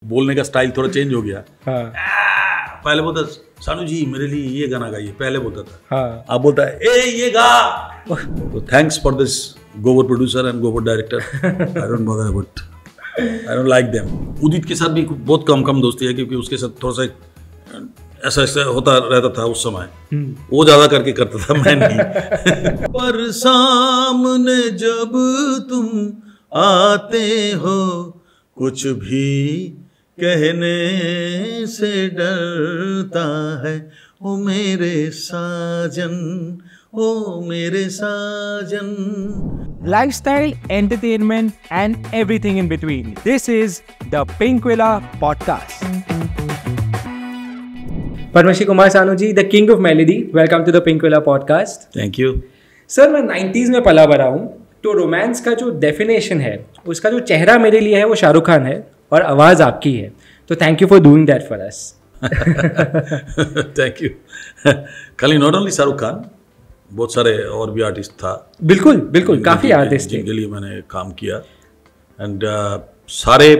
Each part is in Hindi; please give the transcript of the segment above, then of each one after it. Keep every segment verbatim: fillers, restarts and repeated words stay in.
बोलने का स्टाइल थोड़ा चेंज हो गया। हाँ। पहले बोलता सानू जी मेरे लिए ये गाना गाइए, पहले बोलता था। हाँ। अब बोलता है ए ये गा। तो थैंक्स फॉर दिस गोबर प्रोड्यूसर एंड गोबर director. I don't bother about, I don't like them. Udit के साथ भी बहुत कम कम दोस्ती है, क्योंकि उसके साथ थोड़ा सा ऐसा ऐसा होता रहता था उस समय। वो ज्यादा करके करता था, मैं नहीं। पर सामने जब तुम आते हो कुछ भी कहने से डरता है, ओ मेरे साजन, ओ मेरे साजन। Lifestyle, entertainment, and everything in between. This is the Pinkvilla Podcast. Padmashri Kumar Sanu ji, the king of melody. Welcome to the Pinkvilla Podcast. Thank you. Sir मैं नाइन्टीज़ में पला बड़ा हूँ, तो रोमांस का जो डेफिनेशन है, उसका जो चेहरा मेरे लिए है वो शाहरुख खान है और आवाज़ आपकी है। तो thank you for doing that for us. Thank you. खाली नॉट ओनली शाहरुख खान, बहुत सारे और भी आर्टिस्ट था। बिल्कुल बिल्कुल, काफ़ी आर्टिस्ट थे जिनके लिए मैंने काम किया। एंड uh, सारे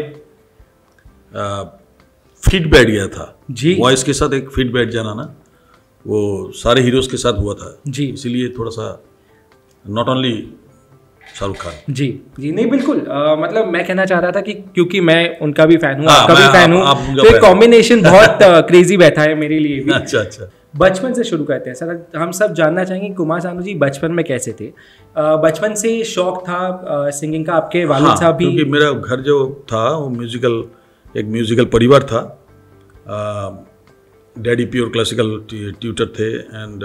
फिट बैठ गया था जी। वॉइस के साथ एक फिट बैठ जाना ना, वो सारे हीरोज के साथ हुआ था जी। इसीलिए थोड़ा सा नॉट ओनली शाहरुख खान। जी जी नहीं बिल्कुल, आ, मतलब मैं कहना चाह रहा था कि क्योंकि मैं उनका भी फैन हूँ, हाँ, आपका भी फैन हूँ, तो एक कॉम्बिनेशन बहुत क्रेजी बैठा है मेरे लिए भी। अच्छा अच्छा। बचपन से शुरू करते हैं सर, हम सब जानना चाहेंगे कुमार सानू जी बचपन में कैसे थे। आ, बचपन से शौक था सिंगिंग का, आपके वालिद हाँ, साहब भी? क्योंकि मेरा घर जो था वो म्यूजिकल, एक म्यूजिकल परिवार था। डैडी प्योर क्लासिकल ट्यूटर थे एंड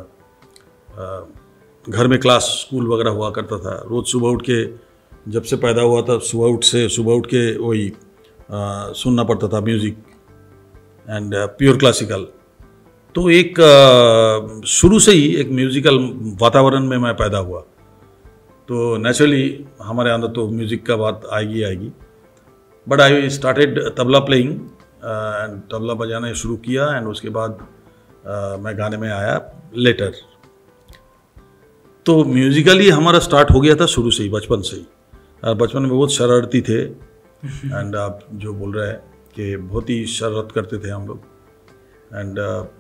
घर में क्लास स्कूल वगैरह हुआ करता था। रोज़ सुबह उठ के, जब से पैदा हुआ था सुबह उठ से सुबह उठ के वही सुनना पड़ता था म्यूज़िक एंड प्योर क्लासिकल। तो एक uh, शुरू से ही एक म्यूज़िकल वातावरण में मैं पैदा हुआ, तो नेचुरली हमारे अंदर तो म्यूज़िक का बात आएगी आएगी। But I started tabla playing and tabla बजाना शुरू किया एंड उसके बाद uh, मैं गाने में आया लेटर। तो म्यूज़िकली हमारा स्टार्ट हो गया था शुरू से ही, बचपन से ही। बचपन में बहुत शरारती थे एंड आप जो बोल रहे हैं कि बहुत ही शरारत करते थे हम लोग। एंड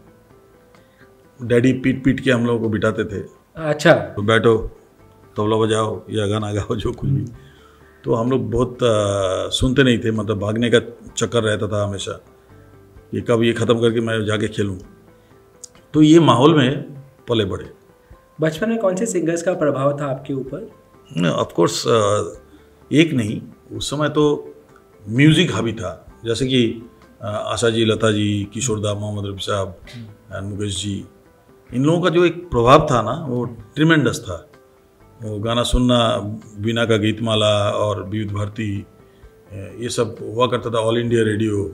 डैडी पीट पीट के हम लोगों को बिठाते थे। अच्छा। तो बैठो तबला बजाओ या गाना गाओ, जो कुछ भी। तो हम लोग बहुत आ, सुनते नहीं थे, मतलब भागने का चक्कर रहता था हमेशा, ये कब ये ख़त्म करके मैं जाके खेलूं। तो ये माहौल में पले बढ़े। बचपन में कौन से सिंगर्स का प्रभाव था आपके ऊपर? ऑफ कोर्स एक नहीं, उस समय तो म्यूज़िक हावी था, जैसे कि आशा जी, लता जी, किशोर दा, मोहम्मद रफ़ी साहब एंड मुकेश जी। इन लोगों का जो एक प्रभाव था ना वो ट्रिमेंडस था। वो गाना सुनना, बीना का गीतमाला और विविध भारती, ये सब हुआ करता था, ऑल इंडिया रेडियो।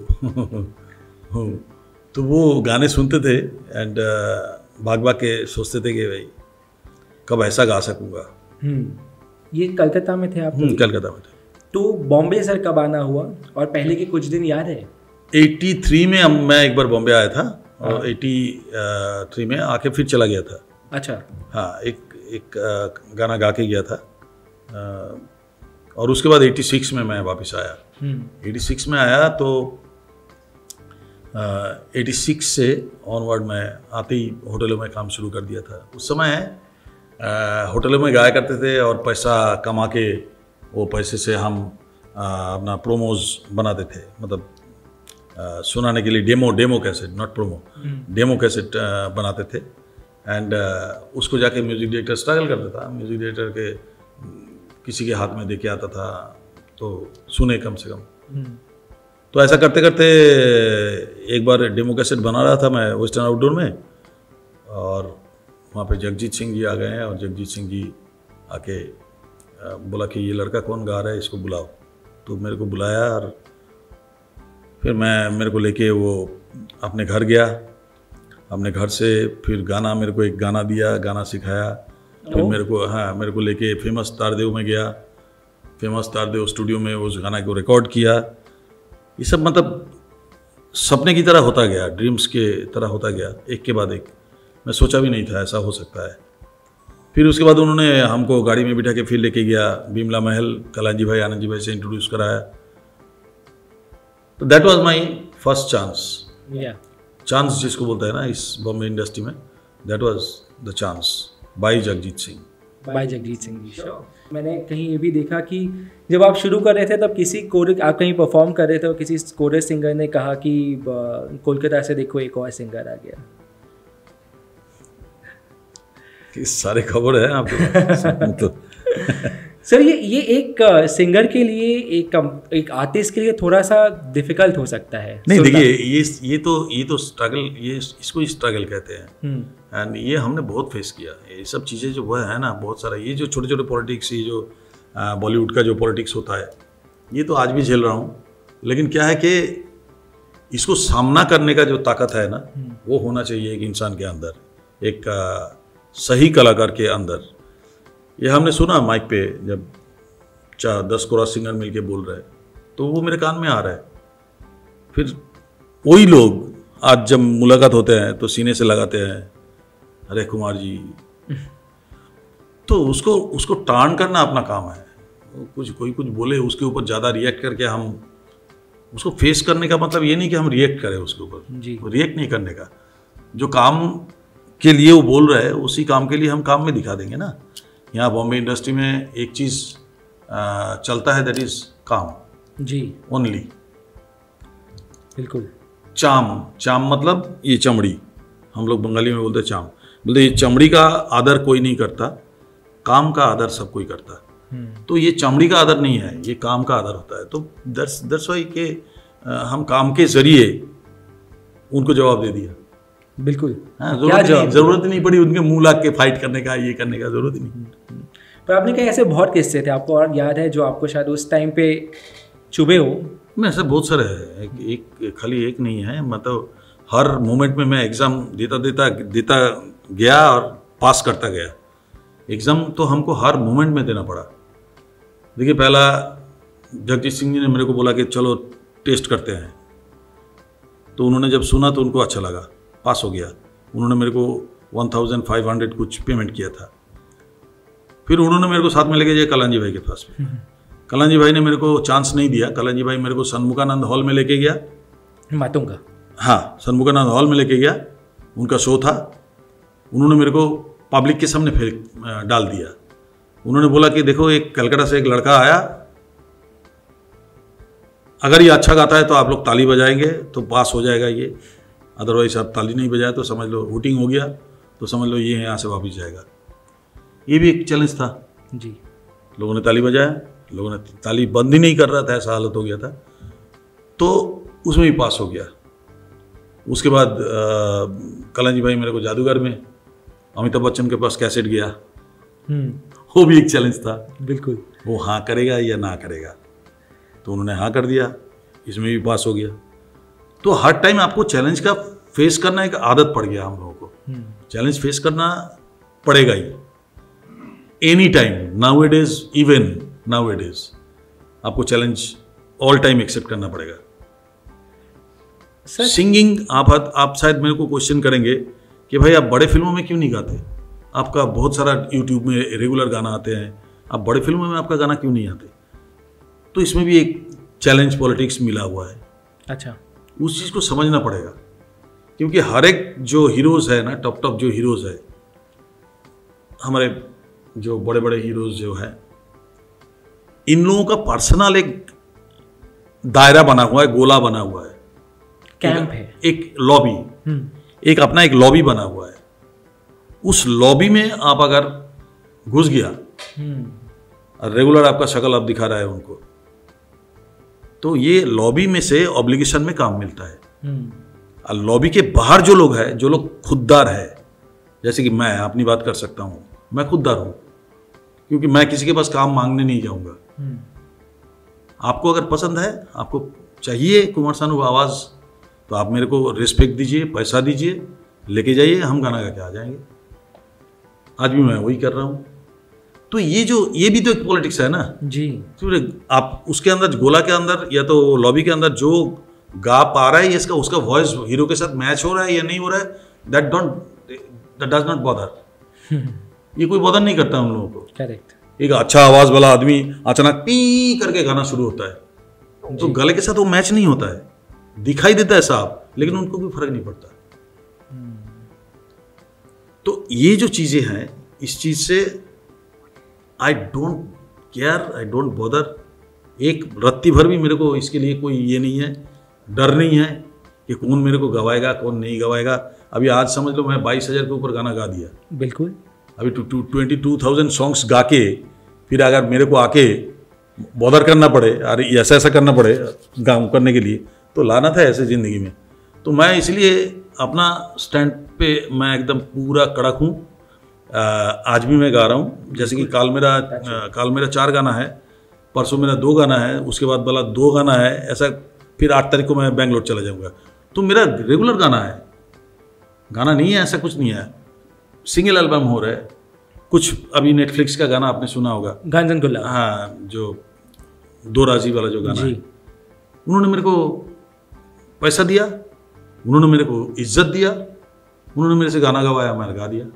तो वो गाने सुनते थे एंड भाग भाग के सोचते थे कि भाई कब ऐसा गा सकूँगा। ये कलकत्ता में थे आप? कलकत्ता में थे। तो बॉम्बे सर कब आना हुआ और पहले के कुछ दिन याद है? तिरासी में हम मैं एक बार बॉम्बे आया था और तिरासी में आके फिर चला गया था। अच्छा। हाँ, एक एक गाना गा के गया था और उसके बाद छियासी में मैं वापस आया। छियासी में आया तो छियासी से ऑनवर्ड मैं आते ही होटलों में काम शुरू कर दिया था। उस समय होटलों में गाया करते थे और पैसा कमा के वो पैसे से हम आ, अपना प्रोमोज बनाते थे, मतलब आ, सुनाने के लिए demo demo cassette, not promo, demo cassette बनाते थे। एंड उसको जाके म्यूज़िक डायरेक्टर स्ट्रगल करता था, म्यूज़िक डायरेक्टर के किसी के हाथ में दे के आता था तो सुने कम से कम। तो ऐसा करते करते एक बार डेमो कैसेट बना रहा था मैं वेस्टर्न आउटडोर में, और वहाँ पे जगजीत सिंह जी आ गए हैं और जगजीत सिंह जी आके बोला कि ये लड़का कौन गा रहा है, इसको बुलाओ। तो मेरे को बुलाया और फिर मैं मेरे को लेके वो अपने घर गया। अपने घर से फिर गाना, मेरे को एक गाना दिया, गाना सिखाया। फिर मेरे को हाँ मेरे को लेके फेमस तारदेव में गया, फेमस तारदेव स्टूडियो में उस गाना को रिकॉर्ड किया। ये सब मतलब सपने की तरह होता गया, ड्रीम्स के तरह होता गया, एक के बाद एक। मैं सोचा भी नहीं था ऐसा हो सकता है। फिर उसके बाद उन्होंने हमको गाड़ी में बिठा के फिर लेके गया बिमला महल, कलांजी भाई, आनंद जी भाई से इंट्रोड्यूस कराया। तो that was my first chance. या चांस जिसको बोलते हैं ना इस बॉम्बे इंडस्ट्री में, that was the chance by Jagjit Singh. By Jagjit Singh ji. Sure. मैंने कहीं ये भी देखा कि जब आप शुरू कर रहे थे तब किसी कोरिक आप कहीं परफॉर्म कर रहे थे और किसी कोरस सिंगर ने कहा कि कोलकाता से देखो एक और सिंगर आ गया। कि सारे खबर है आपको तो सर ये ये एक सिंगर के लिए एक एक आर्टिस्ट के लिए थोड़ा सा डिफिकल्ट हो सकता है। नहीं देखिए, ये ये तो ये तो स्ट्रगल, ये इसको स्ट्रगल कहते हैं। एंड ये हमने बहुत फेस किया, ये सब चीज़ें जो वो है ना, बहुत सारा ये जो छोटे छोटे पॉलिटिक्स, ये जो बॉलीवुड का जो पॉलिटिक्स होता है, ये तो आज भी झेल रहा हूँ। लेकिन क्या है कि इसको सामना करने का जो ताकत है ना, वो होना चाहिए एक इंसान के अंदर, एक आ, सही कलाकार के अंदर। ये हमने सुना माइक पे जब चार दस कोरस सिंगर मिलके बोल रहे हैं, तो वो मेरे कान में आ रहा है। फिर वही लोग आज जब मुलाकात होते हैं तो सीने से लगाते हैं, अरे कुमार जी, तो उसको उसको टार्न करना अपना काम है। कुछ कोई कुछ बोले उसके ऊपर ज़्यादा रिएक्ट करके हम उसको फेस करने का मतलब ये नहीं कि हम रिएक्ट करें उसके ऊपर, रिएक्ट नहीं करने का। जो काम के लिए वो बोल रहा है उसी काम के लिए हम काम में दिखा देंगे ना। यहाँ बॉम्बे इंडस्ट्री में एक चीज़ चलता है, दैट इज काम जी, ओनली। बिल्कुल। चाम, चाम मतलब ये चमड़ी, हम लोग बंगाली में बोलते हैं चाम, बोलते ये चमड़ी का आदर कोई नहीं करता, काम का आदर सब कोई करता। तो ये चमड़ी का आदर नहीं है, ये काम का आदर होता है। तो दर्श दर्श वाई के हम काम के जरिए उनको जवाब दे दिया। बिल्कुल। हाँ, जरूरत नहीं, जरूरत नहीं पड़ी उनके मुंह लाग के फाइट करने का, ये करने का जरूरत ही नहीं। पर आपने कहा ऐसे बहुत किस्से थे आपको और याद है जो आपको शायद उस टाइम पे चुभे हो? मैं ऐसे बहुत सारे हैं, एक, एक खाली एक नहीं है। मतलब हर मोमेंट में मैं एग्ज़ाम देता देता देता गया और पास करता गया। एग्ज़ाम तो हमको हर मोमेंट में देना पड़ा। देखिए, पहला जगजीत सिंह जी ने मेरे को बोला कि चलो टेस्ट करते हैं, तो उन्होंने जब सुना तो उनको अच्छा लगा, पास हो गया। उन्होंने मेरे को वन थाउजेंड फाइव हंड्रेड कुछ पेमेंट किया था। फिर उन्होंने मेरे को साथ में लेके जाए कलांजी भाई के पास में। कलांजी भाई ने मेरे को चांस नहीं दिया। कलांजी भाई मेरे को सन्मुखानंद हॉल में लेके गया, मातूंगा, हाँ, सन्मुखानंद हॉल में लेके गया। उनका शो था, उन्होंने मेरे को पब्लिक के सामने फेंक डाल दिया। उन्होंने बोला कि देखो, एक कलकत्ता से एक लड़का आया, अगर ये अच्छा गाता है तो आप लोग ताली बजाएंगे तो पास हो जाएगा ये, अदरवाइज आप ताली नहीं बजाए तो समझ लो वोटिंग हो गया, तो समझ लो ये यहाँ से वापस जाएगा। ये भी एक चैलेंज था जी। लोगों ने ताली बजाया, लोगों ने ताली बंद ही नहीं कर रहा था, ऐसा हालत हो गया था। तो उसमें भी पास हो गया। उसके बाद कलांजी भाई मेरे को जादूगर में अमिताभ बच्चन के पास कैसेट गया, वो भी एक चैलेंज था। बिल्कुल, वो हाँ करेगा या ना करेगा, तो उन्होंने हाँ कर दिया, इसमें भी पास हो गया। तो हर टाइम आपको चैलेंज का फेस करना एक आदत पड़ गया हम लोगों को। चैलेंज फेस करना पड़ेगा ही, any time, now it is, even now it is, आपको चैलेंज ऑल टाइम एक्सेप्ट करना पड़ेगा। सिंगिंग, आप आप शायद मेरे को क्वेश्चन करेंगे कि भाई आप बड़े फिल्मों में क्यों नहीं गाते, आपका बहुत सारा यूट्यूब में रेगुलर गाना आते हैं, आप बड़े फिल्मों में आपका गाना क्यों नहीं आते? तो इसमें भी एक चैलेंज पॉलिटिक्स मिला हुआ है। अच्छा, उस चीज़ को समझना पड़ेगा, क्योंकि हर एक जो हीरोज़ है ना, टॉप टॉप जो हीरोज़ है, हमारे जो बड़े बड़े हीरोज़ जो हैं, इन लोगों का पर्सनल एक दायरा बना हुआ है, गोला बना हुआ है, कैंप है, एक लॉबी, एक अपना एक लॉबी बना हुआ है। उस लॉबी में आप अगर घुस गया और रेगुलर आपका शक्ल आप दिखा रहा है उनको, तो ये लॉबी में से ऑब्लिगेशन में काम मिलता है। और लॉबी के बाहर जो लोग हैं, जो लोग खुददार है, जैसे कि मैं अपनी बात कर सकता हूँ, मैं खुददार हूँ, क्योंकि मैं किसी के पास काम मांगने नहीं जाऊँगा। आपको अगर पसंद है, आपको चाहिए कुमार सानू आवाज़, तो आप मेरे को रिस्पेक्ट दीजिए, पैसा दीजिए, लेके जाइए, हम गाना गा के आ जाएंगे। आज भी मैं वही कर रहा हूँ। तो ये जो ये भी तो एक पॉलिटिक्स है ना जी। तो आप उसके अंदर, गोला के अंदर या तो लॉबी के अंदर जो गा पा रहा है, इसका उसका वॉइस हीरो के साथ मैच हो रहा है या नहीं हो रहा है, that don't that does not bother. ये कोई बॉदर नहीं करता हम लोगों को। करेक्ट। एक अच्छा आवाज वाला आदमी अचानक पी करके गाना शुरू होता है, तो गले के साथ वो मैच नहीं होता है। दिखाई देता है साफ, लेकिन उनको भी फर्क नहीं पड़ता। तो ये जो चीजें हैं, इस चीज से I don't care, I don't bother. एक रत्ती भर भी मेरे को इसके लिए कोई ये नहीं है, डर नहीं है कि कौन मेरे को गवाएगा कौन नहीं गवाएगा। अभी आज समझ लो मैं बाईस हज़ार के ऊपर गाना गा दिया। बिल्कुल। अभी two two twenty two thousand songs गा के फिर अगर मेरे को आके बॉदर करना पड़े, अरे ऐसा ऐसा करना पड़े गाँव करने के लिए, तो लाना था ऐसे ज़िंदगी में। तो मैं इसलिए अपना स्टैंड पे मैं एकदम पूरा कड़क हूँ। आज भी मैं गा रहा हूँ, जैसे कि काल मेरा आ, काल मेरा चार गाना है, परसों मेरा दो गाना है, उसके बाद वाला दो गाना है, ऐसा फिर आठ तारीख को मैं बेंगलोर चला जाऊँगा। तो मेरा रेगुलर गाना है, गाना नहीं है ऐसा कुछ नहीं है। सिंगल एल्बम हो रहा है, कुछ अभी नेटफ्लिक्स का गाना आपने सुना होगा, गांजन गुल्ला, हाँ, जो दो राजी वाला जो गाना जी। है, उन्होंने मेरे को पैसा दिया, उन्होंने मेरे को इज्जत दिया, उन्होंने मेरे से गाना गवाया, मैंने गा दिया।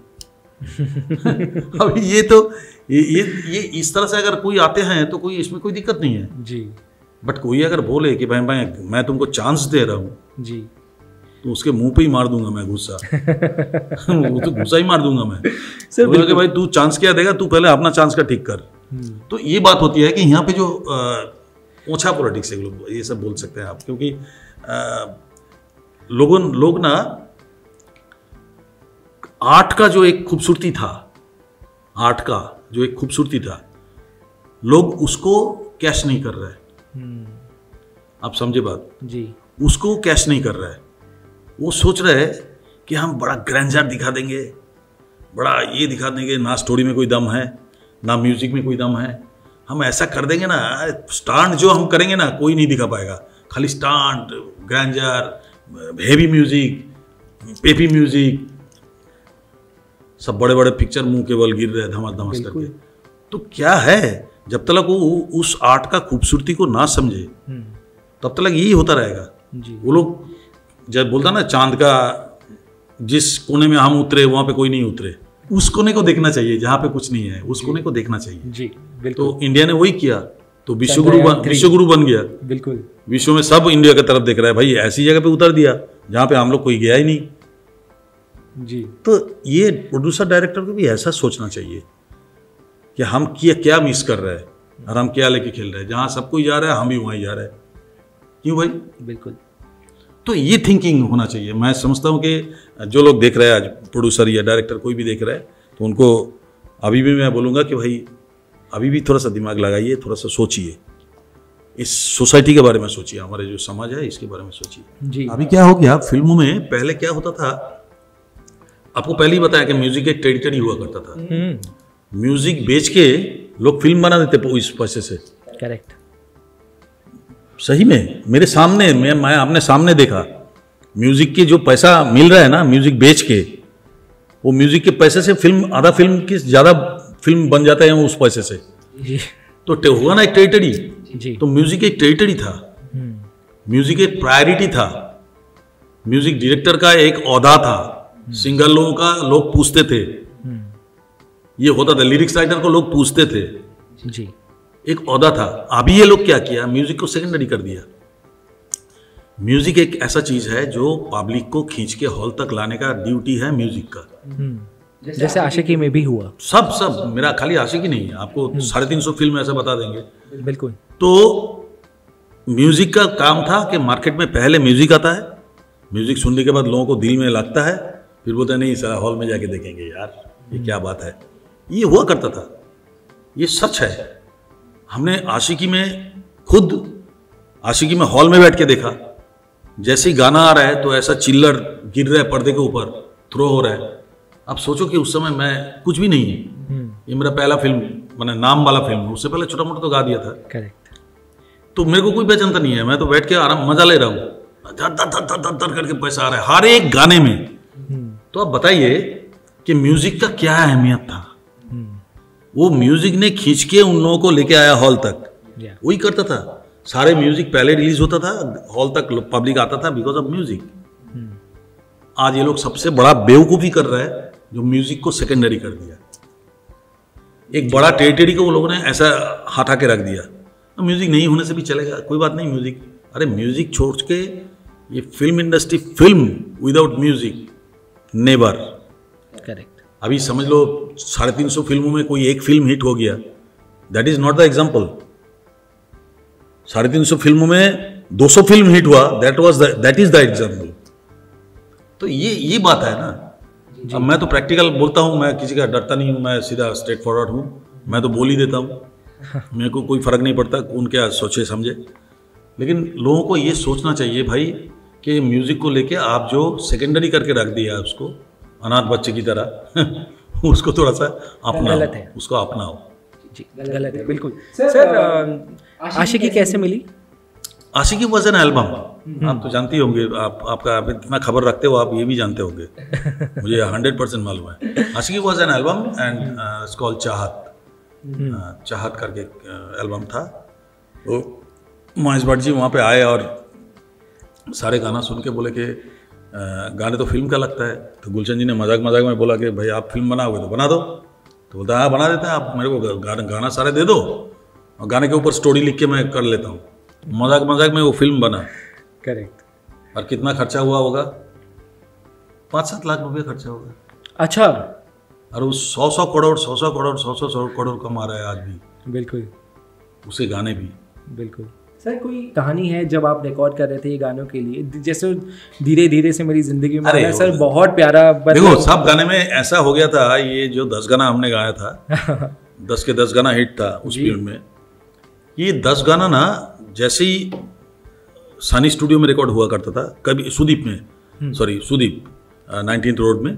अब ये तो ये ये ये इस तरह से अगर कोई आते हैं तो कोई इसमें कोई दिक्कत नहीं है जी। बट कोई अगर बोले कि भाई भाई मैं तुमको चांस दे रहा हूँ जी, तो उसके मुंह पे ही मार दूंगा मैं गुस्सा। वो तो गुस्सा ही मार दूंगा मैं। सर बोला कि भाई तू चांस क्या देगा, तू पहले अपना चांस का ठीक कर। तो ये बात होती है कि यहाँ पे जो ओछा पॉलिटिक्स है, लोग ये सब बोल सकते हैं आप, क्योंकि आ, लोगों लोग ना आर्ट का जो एक खूबसूरती था, आर्ट का जो एक खूबसूरती था, लोग उसको कैश नहीं कर रहे। आप समझे बात जी। उसको कैश नहीं कर रहा है। वो सोच रहे हैं कि हम बड़ा ग्रैंडर दिखा देंगे, बड़ा ये दिखा देंगे, ना स्टोरी में कोई दम है ना म्यूजिक में कोई दम है, हम ऐसा कर देंगे ना, स्टांट जो हम करेंगे ना कोई नहीं दिखा पाएगा, खाली stunt, grander, heavy music, peppy music, सब बड़े बड़े पिक्चर मुंह के बल गिर रहे हैं धमास धमास करके। तो क्या है, जब तक वो उस आर्ट का खूबसूरती को ना समझे तब तक यही होता रहेगा जी। वो लोग जब बोलता ना चांद का जिस कोने में हम उतरे वहां पे कोई नहीं उतरे, उस कोने को देखना चाहिए जहां पे कुछ नहीं है, उस कोने को देखना चाहिए जी। बिल्कुल। तो इंडिया ने वही किया, तो विश्वगुरु बन विश्वगुरु बन गया। बिल्कुल। विश्व में सब इंडिया की तरफ देख रहा है, भाई ऐसी जगह पे उतर दिया जहां पे हम लोग कोई गया ही नहीं जी। तो ये प्रोड्यूसर डायरेक्टर को भी ऐसा सोचना चाहिए कि हम क्या क्या मिस कर रहे हैं और हम क्या लेके खेल रहे हैं, जहां सब कोई जा रहा है हम भी वहीं जा रहे हैं, क्यों भाई? बिल्कुल। तो ये थिंकिंग होना चाहिए। मैं समझता हूँ कि जो लोग देख रहे हैं आज, प्रोड्यूसर या डायरेक्टर कोई भी देख रहा है, तो उनको अभी भी मैं बोलूँगा कि भाई अभी भी थोड़ा सा दिमाग लगाइए, थोड़ा सा सोचिए, इस सोसाइटी के बारे में सोचिए, हमारे जो समाज है इसके बारे में सोचिए जी। अभी क्या हो गया फिल्मों में, पहले क्या होता था, आपको पहले ही बताया कि म्यूजिक एक टेरिटरी हुआ करता था। म्यूजिक बेच के लोग फिल्म बना देते इस पैसे से। करेक्ट। सही में मेरे सामने, मैं मैं आपने सामने देखा, म्यूजिक के जो पैसा मिल रहा है ना, म्यूजिक बेच के, वो म्यूजिक के पैसे से फिल्म, आधा फिल्म की ज्यादा फिल्म बन जाता है उस पैसे से जी। तो हुआ ना एक टेरिटरी जी। तो म्यूजिक एक टेरिटरी था, म्यूजिक एक प्रायोरिटी था, म्यूजिक डायरेक्टर का एक औहदा था, सिंगरों का लोग पूछते थे, ये होता था, लिरिक्स राइटर को लोग पूछते थे जी। एक औहदा था। अभी ये लोग क्या किया, म्यूजिक को सेकेंडरी कर दिया। म्यूजिक एक ऐसा चीज है जो पब्लिक को खींच के हॉल तक लाने का ड्यूटी है म्यूजिक का। जैसे आशिकी में भी हुआ। सब सब मेरा खाली आशिकी नहीं है, आपको साढ़े तीन सौ फिल्म ऐसा बता देंगे। बिल्कुल। तो म्यूजिक का काम था कि मार्केट में पहले म्यूजिक आता है, म्यूजिक सुनने के बाद लोगों को दिल में लगता है, फिर बोलते हैं नहीं सर हॉल में जाके देखेंगे यार ये क्या बात है। ये हुआ करता था, ये सच है। हमने आशिकी में खुद आशिकी में हॉल में बैठ के देखा, जैसे ही गाना आ रहा है तो ऐसा चिल्लर गिर रहा है पर्दे के ऊपर, थ्रो हो रहा है। अब सोचो कि उस समय मैं कुछ भी नहीं है, ये मेरा पहला फिल्म, मैंने नाम वाला फिल्म, उससे पहले छोटा मोटा तो गा दिया था। करेक्ट। तो मेरे को कोई पहचानता नहीं है, मैं तो बैठ के आराम मजा ले रहा हूँ, धर धर धर धर धर धर करके पैसा आ रहा है हर एक गाने में। तो आप बताइए कि म्यूजिक का क्या अहमियत था। वो म्यूजिक ने खींच के उन लोगों को लेके आया हॉल तक, वही करता था। सारे म्यूजिक पहले रिलीज होता था, हॉल तक पब्लिक आता था बिकॉज ऑफ म्यूजिक। आज ये लोग सबसे बड़ा बेवकूफी कर रहा है जो म्यूजिक को सेकेंडरी कर दिया। एक बड़ा टेरिटरी को वो लोगों ने ऐसा हटा के रख दिया। तो म्यूजिक नहीं होने से भी चलेगा, कोई बात नहीं म्यूजिक, अरे म्यूजिक छोड़ के ये film industry, film without music never. Correct. अभी समझ लो साढ़े तीन सौ फिल्मों में कोई एक फिल्म हिट हो गया, that is not the example. साढ़े तीन सौ फिल्मों में दो सौ फिल्म हिट हुआ, that was that is the example. तो ये ये बात है ना। अब मैं तो प्रैक्टिकल बोलता हूँ, मैं किसी का डरता नहीं हूँ, मैं सीधा स्ट्रेट फॉरवर्ड हूँ, मैं तो बोल ही देता हूँ, मेरे को कोई फ़र्क नहीं पड़ता कौन क्या सोचे समझे। लेकिन लोगों को ये सोचना चाहिए भाई कि म्यूज़िक को लेके आप जो सेकेंडरी करके रख दिया उसको अनाथ बच्चे की तरह उसको थोड़ा सा अपनाओ, गलत है। उसको अपनाओ। जी गलत है बिल्कुल। सर आशिकी कैसे मिली? Aashiqui was an album. आप तो जानती होंगे, आप आपका आप इतना खबर रखते हो, आप ये भी जानते होंगे, मुझे हंड्रेड परसेंट मालूम है। Aashiqui was an album and it's called Chahat. uh, चाहत करके एल्बम था। तो महेश भट्ट जी वहाँ पे आए और सारे गाना सुन के बोले कि गाने तो फिल्म का लगता है। तो गुलशन जी ने मजाक मजाक में बोला कि भाई आप फिल्म बनाओगे तो बना दो। तो बोलता हाँ बना देते हैं, आप मेरे को गाना गाना सारे दे दो और गाने के ऊपर स्टोरी लिख के मैं कर लेता हूँ। मजाक मजाक में वो फिल्म बना। करेक्ट। और कितना खर्चा हुआ होगा? पाँच सात लाख रुपये खर्चा होगा। अच्छा। और वो सौ सौ करोड़ सौ सौ करोड़ सौ सौ सौ करोड़ कमा रहा है आज भी। बिल्कुल। उसे गाने भी। बिल्कुल। सर कोई कहानी है जब आप रिकॉर्ड कर रहे थे ये गानों के लिए, जैसे धीरे धीरे से मेरी जिंदगी में आया सर, बहुत प्यारा। देखो सब गाने में ऐसा हो गया था, ये जो दस गाना हमने गाया था दस के दस गाना हिट था उस फिल्म में। ये दस गाना ना जैसे ही सानी स्टूडियो में रिकॉर्ड हुआ करता था, कभी सुदीप में, सॉरी सुदीप नाइनटीन्थ रोड में,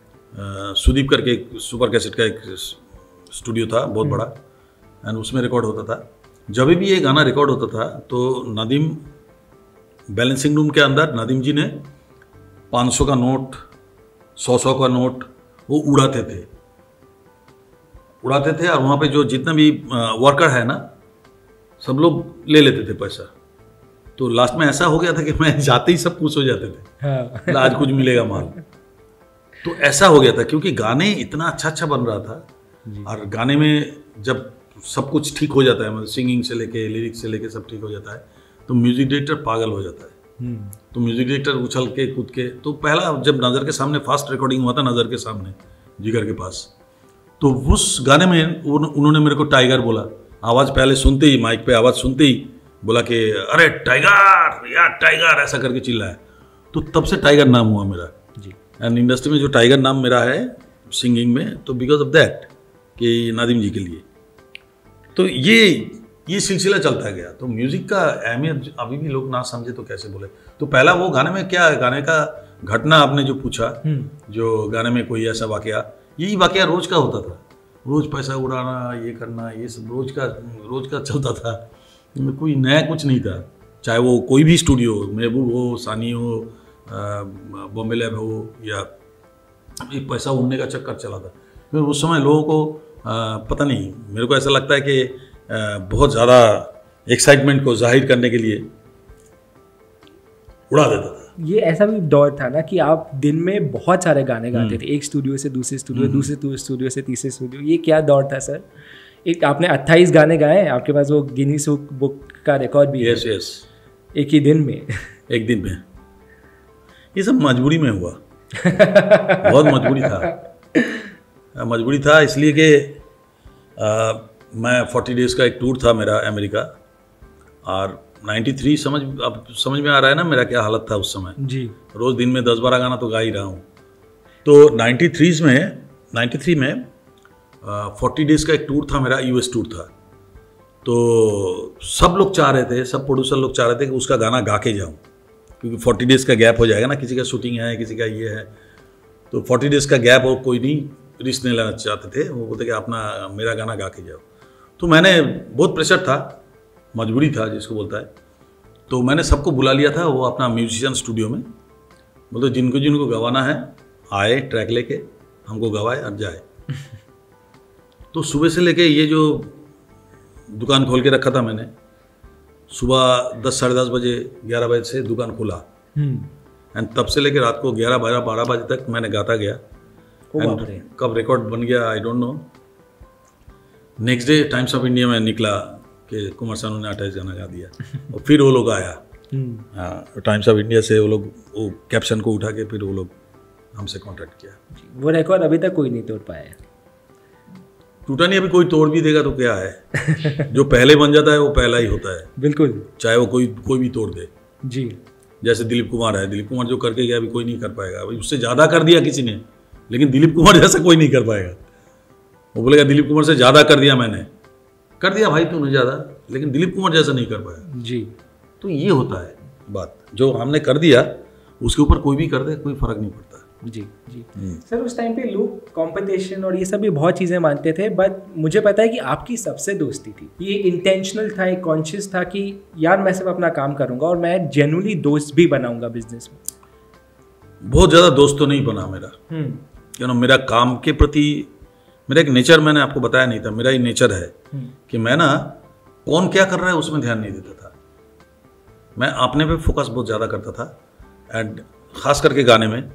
सुदीप करके एक सुपर कैसेट का एक स्टूडियो था बहुत बड़ा, एंड उसमें रिकॉर्ड होता था। जब भी ये गाना रिकॉर्ड होता था तो नदीम बैलेंसिंग रूम के अंदर नदीम जी ने पाँच सौ का नोट, सौ सौ का नोट वो उड़ाते थे उड़ाते थे और वहाँ पे जो जितना भी वर्कर है ना सब लोग ले लेते थे पैसा। तो लास्ट में ऐसा हो गया था कि मैं जाते ही सब खुश हो जाते थे। हाँ। आज कुछ मिलेगा माल। तो ऐसा हो गया था क्योंकि गाने इतना अच्छा अच्छा बन रहा था। और गाने में जब सब कुछ ठीक हो जाता है, मतलब सिंगिंग से लेके लिरिक्स से लेके सब ठीक हो जाता है, तो म्यूजिक डायरेक्टर पागल हो जाता है। तो म्यूजिक डायरेक्टर उछल के कूद के, तो पहला जब नज़र के सामने फास्ट रिकॉर्डिंग हुआ था नज़र के सामने जिगर के पास, तो उस गाने में उन्होंने मेरे को टाइगर बोला। आवाज़ पहले सुनते ही, माइक पे आवाज़ सुनते ही बोला कि अरे टाइगर यार टाइगर, ऐसा करके चिल्लाया। तो तब से टाइगर नाम हुआ मेरा जी। एंड इंडस्ट्री में जो टाइगर नाम मेरा है सिंगिंग में, तो बिकॉज ऑफ दैट कि नादिम जी के लिए। तो ये ये सिलसिला चलता गया। तो म्यूज़िक का अहमियत अभी भी लोग ना समझे तो कैसे बोले। तो पहला वो गाने में क्या है, गाने का घटना आपने जो पूछा, जो गाने में कोई ऐसा वाकया, यही वाकया रोज का होता था। रोज पैसा उड़ाना, ये करना, ये सब रोज का रोज का चलता था। कोई नया कुछ नहीं था। चाहे वो कोई भी स्टूडियो हो, महबूब हो, सानी हो, बॉम्बे लैब हो, या एक पैसा उड़ने का चक्कर चला था। फिर उस समय लोगों को आ, पता नहीं, मेरे को ऐसा लगता है कि आ, बहुत ज़्यादा एक्साइटमेंट को जाहिर करने के लिए उड़ा देता था। ये ऐसा भी दौर था ना कि आप दिन में बहुत सारे गाने गाते थे, एक स्टूडियो से दूसरे स्टूडियो, दूसरे स्टूडियो से तीसरे स्टूडियो। ये क्या दौर था सर? एक आपने अट्ठाईस गाने गाए, आपके पास वो गिनीज बुक का रिकॉर्ड भी है। यस यस, एक ही दिन में एक दिन में। ये सब मजबूरी में हुआ बहुत मजबूरी था मजबूरी था इसलिए कि मैं फोर्टी डेज़ का एक टूर था मेरा अमेरिका, और तिरानवे समझ अब समझ में आ रहा है ना मेरा क्या हालत था उस समय जी। रोज़ दिन में दस बारह गाना तो गा ही रहा हूँ। तो तिरानवे में तिरानवे में फोर्टी डेज़ का एक टूर था मेरा, यूएस टूर था। तो सब लोग चाह रहे थे, सब प्रोड्यूसर लोग चाह रहे थे कि उसका गाना गा के जाऊँ, क्योंकि फोर्टी डेज़ का गैप हो जाएगा ना, किसी का शूटिंग है, किसी का ये है। तो फोर्टी डेज़ का गैप हो, कोई नहीं रिस्क नहीं लेना चाहते थे। वो बोलते कि अपना मेरा गाना गा के जाओ। तो मैंने, बहुत प्रेशर था, मजबूरी था जिसको बोलता है। तो मैंने सबको बुला लिया था वो अपना म्यूजिशियन स्टूडियो में। बोलते जिनको जिनको गवाना है आए, ट्रैक लेके हमको गवाए और जाए। तो सुबह से लेके ये जो दुकान खोल के रखा था मैंने, सुबह दस साढ़े दस बजे ग्यारह बजे से दुकान खुला, एंड तब से लेके रात को ग्यारह बारह बारह बजे तक मैंने गाता गया। कब रिकॉर्ड बन गया I don't know. Next day Times of India में निकला कि कुमार सानू ने अट्ठाईस गाना गा दिया और फिर वो लोग आया हाँ, टाइम्स ऑफ इंडिया से वो लोग वो कैप्शन को उठा के फिर वो लोग हमसे कांटेक्ट किया। वो रिकॉर्ड अभी तक कोई नहीं तोड़ पाया है। टूटा नहीं, अभी कोई तोड़ भी देगा तो क्या है। जो पहले बन जाता है वो पहला ही होता है, बिल्कुल, चाहे वो कोई कोई भी तोड़ दे जी। जैसे दिलीप कुमार है, दिलीप कुमार जो करके गया अभी कोई नहीं कर पाएगा। अभी उससे ज़्यादा कर दिया किसी ने, लेकिन दिलीप कुमार जैसा कोई नहीं कर पाएगा। वो बोलेगा दिलीप कुमार से ज़्यादा कर दिया मैंने, कर दिया भाई तूने ज़्यादा, लेकिन दिलीप कुमार जैसा नहीं कर पाया जी। तो ये होता है बात, जो हमने कर दिया उसके ऊपर कोई भी कर दे कोई फर्क नहीं पड़ता। जी जी सर, उस टाइम पे लोग कंपटीशन और ये सब भी बहुत चीज़ें मानते थे, बट मुझे पता है कि आपकी सबसे दोस्ती थी, ये इंटेंशनल था, एक कॉन्शियस था कि यार मैं सिर्फ अपना काम करूंगा और मैं जेन्युइनली दोस्त भी बनाऊंगा बिजनेस में। बहुत ज़्यादा दोस्त तो नहीं बना मेरा, क्यों ना मेरा काम के प्रति मेरा एक नेचर, मैंने आपको बताया नहीं था, मेरा ही नेचर है कि मैं ना कौन क्या कर रहा है उसमें ध्यान नहीं देता था। मैं अपने पे फोकस बहुत ज़्यादा करता था, एंड ख़ास करके गाने में।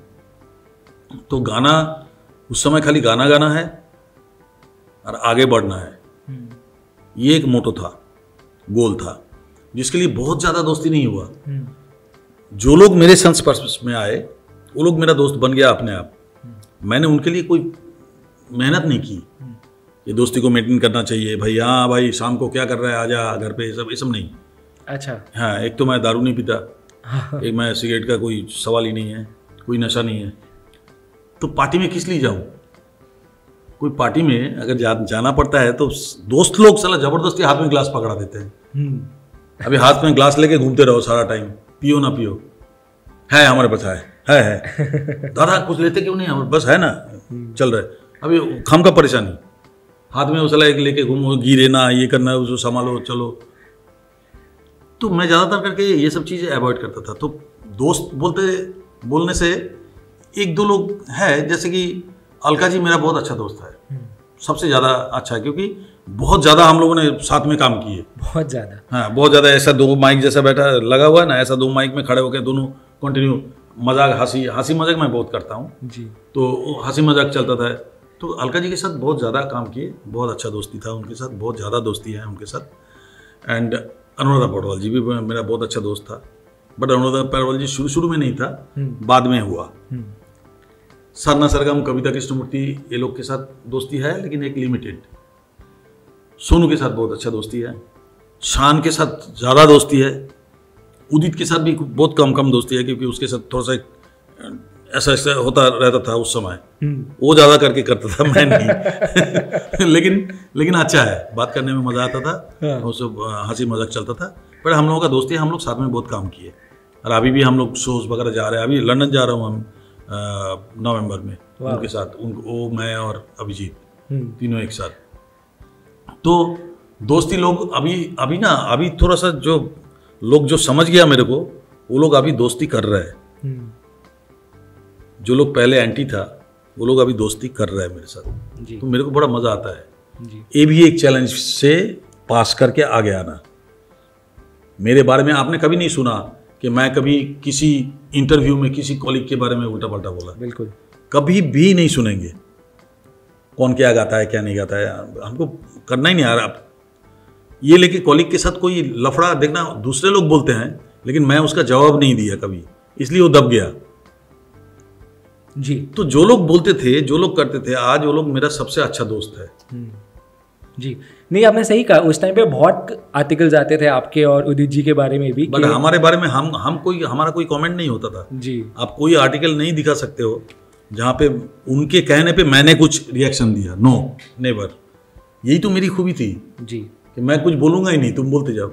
तो गाना उस समय खाली गाना गाना है और आगे बढ़ना है, ये एक मोटो था, गोल था, जिसके लिए बहुत ज़्यादा दोस्ती नहीं हुआ। जो लोग मेरे संस्पर्श में आए वो लोग मेरा दोस्त बन गया अपने आप। मैंने उनके लिए कोई मेहनत नहीं की, ये दोस्ती को मेंटेन करना चाहिए भाई, हाँ भाई शाम को क्या कर रहा है आजा घर पे, ये सब ये सब नहीं। अच्छा, हाँ, एक तो मैं दारू नहीं पीता, एक मैं सिगरेट का कोई सवाल ही नहीं है, कोई नशा नहीं है, तो पार्टी में किस लिए जाऊँ। कोई पार्टी में अगर जा, जाना पड़ता है तो दोस्त लोग साला जबरदस्ती हाथ में ग्लास पकड़ा देते हैं। अभी हाथ में ग्लास लेके घूमते रहो सारा टाइम, पियो ना पियो, है हमारे पास है है है दादा कुछ लेते क्यों नहीं, हमारे बस है ना, चल रहे। अभी खाम का परेशानी, हाथ में वो साला एक लेके घूमो, गिरे ना, ये करना है, उसको संभालो, चलो। तो मैं ज़्यादातर करके ये सब चीज़ें अवॉइड करता था। तो दोस्त बोलते बोलने से एक दो लोग हैं, जैसे कि अलका जी मेरा बहुत अच्छा दोस्त है, सबसे ज़्यादा अच्छा है, क्योंकि बहुत ज़्यादा हम लोगों ने साथ में काम किए, बहुत ज़्यादा। हाँ, बहुत ज़्यादा। ऐसा दो माइक जैसा बैठा लगा हुआ है ना, ऐसा दो माइक में खड़े होकर दोनों कंटिन्यू मजाक, हंसी हंसी मजाक मैं बहुत करता हूँ जी, तो हंसी मजाक चलता था। तो अलका जी के साथ बहुत ज़्यादा काम किए, बहुत अच्छा दोस्ती था उनके साथ, बहुत ज़्यादा दोस्ती है उनके साथ। एंड अनुराधा पौडवाल जी भी मेरा बहुत अच्छा दोस्त था, बट अनुराधा पौडवाल जी शुरू शुरू में नहीं था, बाद में हुआ। सरना सरगम, कविता कृष्णमूर्ति, ये लोग के साथ दोस्ती है, लेकिन एक लिमिटेड। सोनू के साथ बहुत अच्छा दोस्ती है, शान के साथ ज़्यादा दोस्ती है, उदित के साथ भी बहुत कम कम दोस्ती है, क्योंकि उसके साथ थोड़ा सा ऐसा ऐसा होता रहता था उस समय, वो ज़्यादा करके करता था, मैं नहीं। लेकिन लेकिन अच्छा है, बात करने में मज़ा आता था, और सब हंसी मजाक चलता था। पर हम लोगों का दोस्ती है, हम लोग साथ में बहुत काम किए, और अभी भी हम लोग शोज वगैरह जा रहे हैं। अभी लंदन जा रहा हूँ हम नवंबर में उनके साथ, उन वो मैं और अभिजीत तीनों एक साथ। तो दोस्ती लोग अभी अभी ना अभी थोड़ा सा जो लोग जो समझ गया मेरे को, वो लोग अभी दोस्ती कर रहे हैं। जो लोग पहले एंटी था वो लोग अभी दोस्ती कर रहे हैं मेरे साथ जी। तो मेरे को बड़ा मज़ा आता है जी। ये भी एक चैलेंज से पास करके आगे आना। मेरे बारे में आपने कभी नहीं सुना कि मैं कभी किसी इंटरव्यू में किसी कॉलीग के बारे में उल्टा पल्टा बोला, बिल्कुल कभी भी नहीं सुनेंगे। कौन क्या गाता है क्या नहीं गाता है हमको करना ही नहीं आ रहा। ये लेके कॉलीग के साथ कोई लफड़ा देखना, दूसरे लोग बोलते हैं, लेकिन मैं उसका जवाब नहीं दिया कभी, इसलिए वो दब गया जी। तो जो लोग बोलते थे, जो लोग करते थे, आज वो लोग मेरा सबसे अच्छा दोस्त है जी। नहीं, आपने सही कहा, उस टाइम पे बहुत आर्टिकल्स आते थे आपके और उदित जी के बारे में भी, बट हमारे बारे में हम हम कोई हमारा कोई कमेंट नहीं होता था जी। आप कोई आर्टिकल नहीं दिखा सकते हो जहाँ पे उनके कहने पे मैंने कुछ रिएक्शन दिया, नो नेवर। यही तो मेरी खूबी थी जी, कि मैं कुछ बोलूंगा ही नहीं, तुम बोलते जाओ।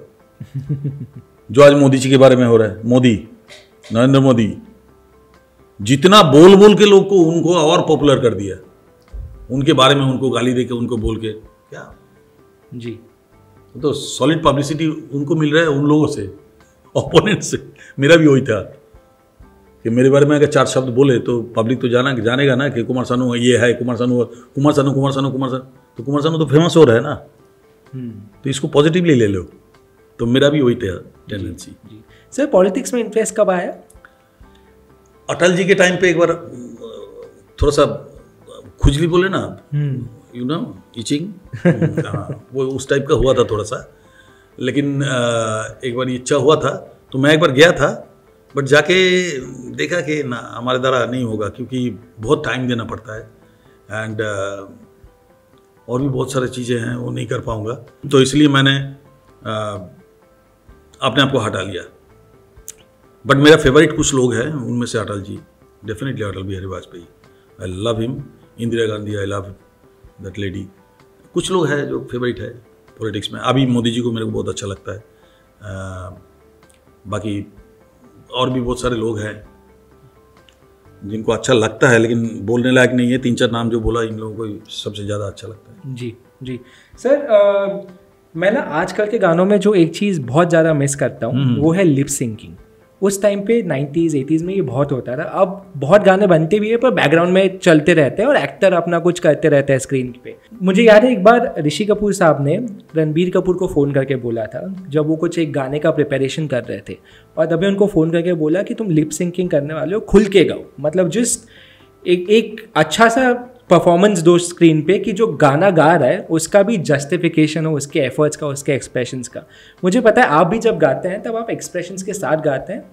जो आज मोदी जी के बारे में हो रहा है, मोदी नरेंद्र मोदी जितना बोल बोल के लोग को उनको और पॉपुलर कर दिया, उनके बारे में उनको गाली दे के, उनको बोल के क्या जी, तो सॉलिड पब्लिसिटी उनको मिल रहा है उन लोगों से, ओपोनेंट से। मेरा भी वही था कि मेरे बारे में अगर चार शब्द बोले तो पब्लिक तो जाना जानेगा ना कि कुमार सानू ये है, कुमार सानू कुमार सानू कुमार सानू कुमार सानू तो कुमार सानू तो फेमस हो रहा है ना, तो इसको पॉजिटिवली ले लो। तो मेरा भी वही था टेंडेंसी जी। सर, पॉलिटिक्स में इंटरेस्ट कब आया? अटल जी के टाइम पे एक बार थोड़ा सा खुजली बोले ना, यू नो इचिंग, वो उस टाइप का हुआ था थोड़ा सा। लेकिन एक बार इच्छा हुआ था, तो तो मैं एक बार गया था, बट जाके देखा कि ना हमारे द्वारा नहीं होगा, क्योंकि बहुत टाइम देना पड़ता है एंड uh, और भी बहुत सारी चीज़ें हैं वो नहीं कर पाऊँगा, तो इसलिए मैंने uh, अपने आप को हटा लिया। बट मेरा फेवरेट कुछ लोग हैं, उनमें से Atal ji, definitely Atal Bihari Vajpayee, I love him. Indira Gandhi, I love that lady. कुछ लोग हैं जो फेवरेट है पॉलिटिक्स में। अभी मोदी जी को मेरे को बहुत अच्छा लगता है। आ, बाकी और भी बहुत सारे लोग हैं जिनको अच्छा लगता है, लेकिन बोलने लायक नहीं है। तीन चार नाम जो बोला, इन लोगों को सबसे ज़्यादा अच्छा लगता है। जी जी सर, आ, मैं ना आजकल के गानों में जो एक चीज़ बहुत ज़्यादा मिस करता हूँ वो है लिप सिंकिंग। उस टाइम पे नाइन्टीज़ एटीज़ में ये बहुत होता था। अब बहुत गाने बनते भी है पर बैकग्राउंड में चलते रहते हैं और एक्टर अपना कुछ करते रहते हैं स्क्रीन पे। मुझे याद है एक बार ऋषि कपूर साहब ने रणबीर कपूर को फ़ोन करके बोला था, जब वो कुछ एक गाने का प्रिपरेशन कर रहे थे, और तभी उनको फ़ोन करके बोला कि तुम लिप सिंकिंग करने वाले हो, खुल के गाओ। मतलब जिस एक एक अच्छा सा परफॉर्मेंस दो स्क्रीन पे कि जो गाना गा रहा है उसका भी जस्टिफिकेशन हो, उसके एफर्ट्स का, उसके एक्सप्रेशंस का। मुझे पता है आप भी जब गाते हैं तब आप एक्सप्रेशंस के साथ गाते हैं।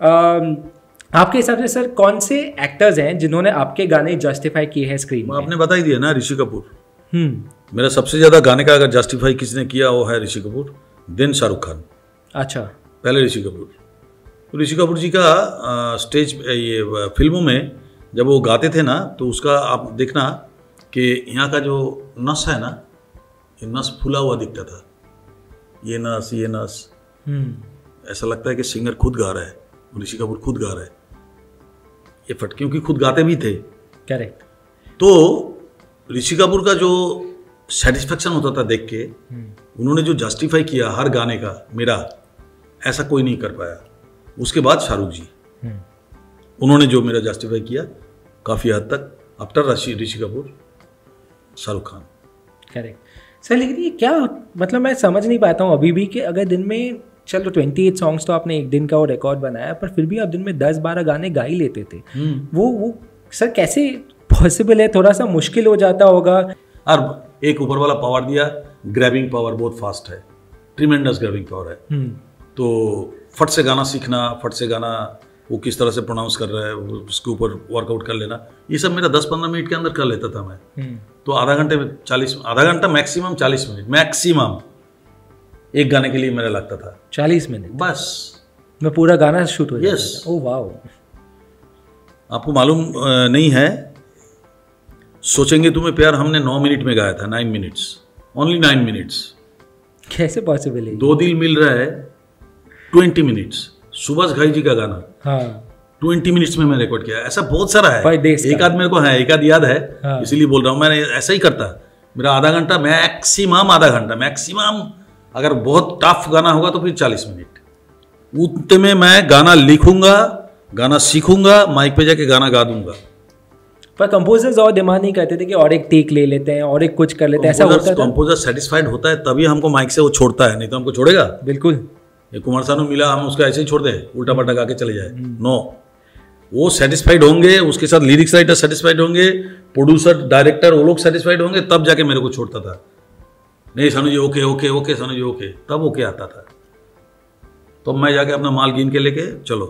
आ, आपके हिसाब से सर कौन से एक्टर्स हैं जिन्होंने आपके गाने जस्टिफाई किए हैं स्क्रीन पे? आपने बता ही दिया ना, ऋषि कपूर। हम्म मेरा सबसे ज़्यादा गाने का अगर जस्टिफाई किसने किया वो है ऋषि कपूर, देन शाहरुख खान। अच्छा, पहले ऋषि कपूर। तो ऋषि कपूर जी का आ, स्टेज ये फिल्मों में जब वो गाते थे ना, तो उसका आप देखना कि यहाँ का जो नस है ना, ये नस फूला हुआ दिखता था। ये नस ये नस ऐसा लगता है कि सिंगर खुद गा रहा है, ऋषि कपूर खुद गा रहा है। ये फट क्योंकि खुद गाते भी थे। करेक्ट। तो ऋषि कपूर का जो सेटिस्फेक्शन होता था देख के, उन्होंने जो जस्टिफाई किया हर गाने का, मेरा ऐसा कोई नहीं कर पाया। उसके बाद शाहरुख जी, उन्होंने जो मेरा जस्टिफाई किया काफ़ी हद तक, after Rishi Rishi Kapoor, Shahrukh Khan. Correct sir, लेकिन ये क्या मतलब मैं समझ नहीं पाता हूँ अभी भी कि अगर दिन में, चलो अट्ठाईस सॉन्ग्स तो आपने एक दिन का वो रिकॉर्ड बनाया, पर फिर भी आप दिन में दस बारह गाने गा ही लेते थे। वो वो सर कैसे पॉसिबल है? थोड़ा सा मुश्किल हो जाता होगा। और एक ऊपर वाला पावर दिया, ग्रैबिंग पावर बहुत फास्ट है, ट्रिमेंडस ग्रैबिंग पावर है। तो फट से गाना सीखना, फट से गाना वो किस तरह से प्रोनाउंस कर रहा है उसके ऊपर वर्कआउट कर लेना, ये सब मेरा दस पंद्रह मिनट के अंदर कर लेता था मैं। तो आधा घंटे में चालीस आधा घंटा मैक्सिमम चालीस मिनट मैक्सिमम एक गाने के लिए मेरा लगता था। चालीस मिनट बस मैं पूरा गाना शूट हो जाता yes. था। Oh wow. आपको मालूम नहीं है, सोचेंगे तुम्हें प्यार हमने नौ मिनट में गाया था, nine minutes, only nine minutes. कैसे पॉसिबल है? दो दिल मिल रहा है ट्वेंटी मिनट्स, सुभाष घाई जी का गाना। हाँ, ट्वेंटी मिनट्स में मैंने रिकॉर्ड किया। ऐसा बहुत सारा है, एक आध मेरे को है, एक आध याद है। हाँ। इसीलिए बोल रहा हूँ, मैंने ऐसा ही करता। मेरा आधा घंटा मैक्सिमम, आधा घंटा मैक्सिमम, अगर बहुत टफ गाना होगा तो फिर चालीस मिनट। उतने में मैं गाना लिखूंगा, गाना सीखूंगा, माइक पे जाके गाना गा दूंगा। पर कंपोजर्स और डिमांड नहीं करते थे कि और एक टेक ले लेते हैं और एक कुछ कर लेते हैं, ऐसा होता था? कंपोजर सेटिस्फाइड होता है तभी हमको माइक से वो छोड़ता है, नहीं तो हमको छोड़ेगा? बिल्कुल। ये कुमार सानू मिला, हम उसको ऐसे ही छोड़ दें, उल्टा पल्टा गा के चले जाए? नो, वो सेटिस्फाइड होंगे, उसके साथ लिरिक्स राइटर सेटिस्फाइड होंगे, प्रोड्यूसर डायरेक्टर वो लोग सेटिस्फाइड होंगे, तब जाके मेरे को छोड़ता था। नहीं Sanu ji okay okay okay Sanu ji okay, तब ओके आता था। तो मैं जाके अपना माल गिन के लेके चलो।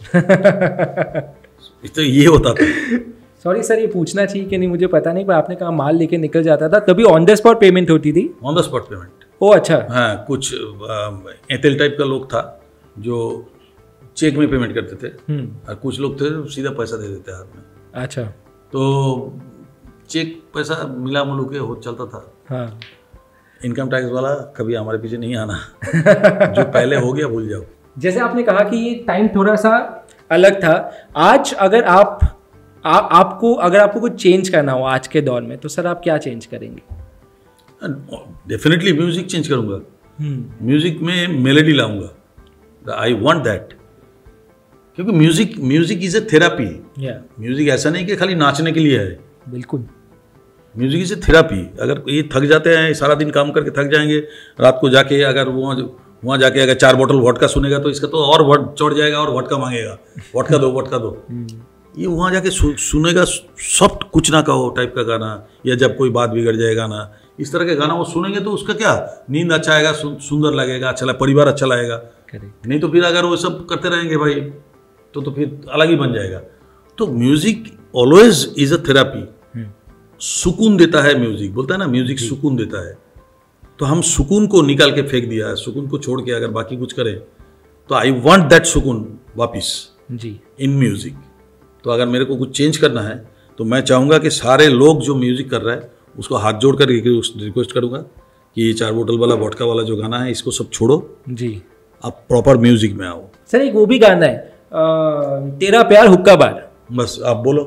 तो ये होता था। सॉरी सर, ये पूछना चाहिए कि नहीं मुझे पता नहीं, पर आपने कहा माल लेके निकल जाता था, तभी ऑन द स्पॉट पेमेंट होती थी? On the spot payment. ओ अच्छा। हाँ, कुछ एयरटेल टाइप का लोग था जो चेक में पेमेंट करते थे, और कुछ लोग थे सीधा पैसा दे देते हाथ में। अच्छा। तो चेक पैसा मिला मुलू के हो चलता था। हाँ। इनकम टैक्स वाला कभी हमारे पीछे नहीं आना। जो पहले हो गया भूल जाओ। जैसे आपने कहा कि ये टाइम थोड़ा सा अलग था, आज अगर आप आ, आपको अगर आपको कुछ चेंज करना हो आज के दौर में, तो सर आप क्या चेंज करेंगे? डेफिनेटली म्यूजिक चेंज करूंगा। म्यूजिक में मेलोडी लाऊंगा। आई वांट दैट, क्योंकि music music is a therapy. Music ऐसा नहीं कि खाली नाचने के लिए है। बिल्कुल, म्यूजिक इज ए थेरापी। अगर ये थक जाते हैं, सारा दिन काम करके थक जाएंगे, रात को जाके अगर वहाँ वहाँ जाके अगर चार बोतल वोडका सुनेगा तो इसका तो और वोट चढ़ जाएगा और वोडका मांगेगा, वोडका दो वोडका दो। ये वहाँ जाके सु, सुनेगा सॉफ्ट कुछ ना कहो टाइप का गाना, या जब कोई बात बिगड़ जाए गाना, इस तरह के गाना वो सुनेंगे तो उसका क्या नींद अच्छा आएगा, सुंदर लगेगा, अच्छा लगेगा, परिवार अच्छा लगेगा। करेक्ट। नहीं तो फिर अगर वो सब करते रहेंगे भाई तो तो फिर अलग ही बन जाएगा। तो music always is a therapy, सुकून देता है म्यूजिक, बोलता है ना म्यूजिक सुकून देता है। तो हम सुकून को निकाल के फेंक दिया है, सुकून को छोड़ के अगर बाकी कुछ करें तो आई वांट दैट सुकून वापिस जी इन म्यूजिक। तो अगर मेरे को कुछ चेंज करना है तो मैं चाहूँगा कि सारे लोग जो म्यूजिक कर रहा है उसको हाथ जोड़ कर रिक्वेस्ट करूँगा कि ये चार बोतल वाला वोडका वाला जो गाना है इसको सब छोड़ो जी, आप प्रॉपर म्यूजिक में आओ। सर एक वो भी गाना है आ, तेरा प्यार हुक्का बार, बस आप बोलो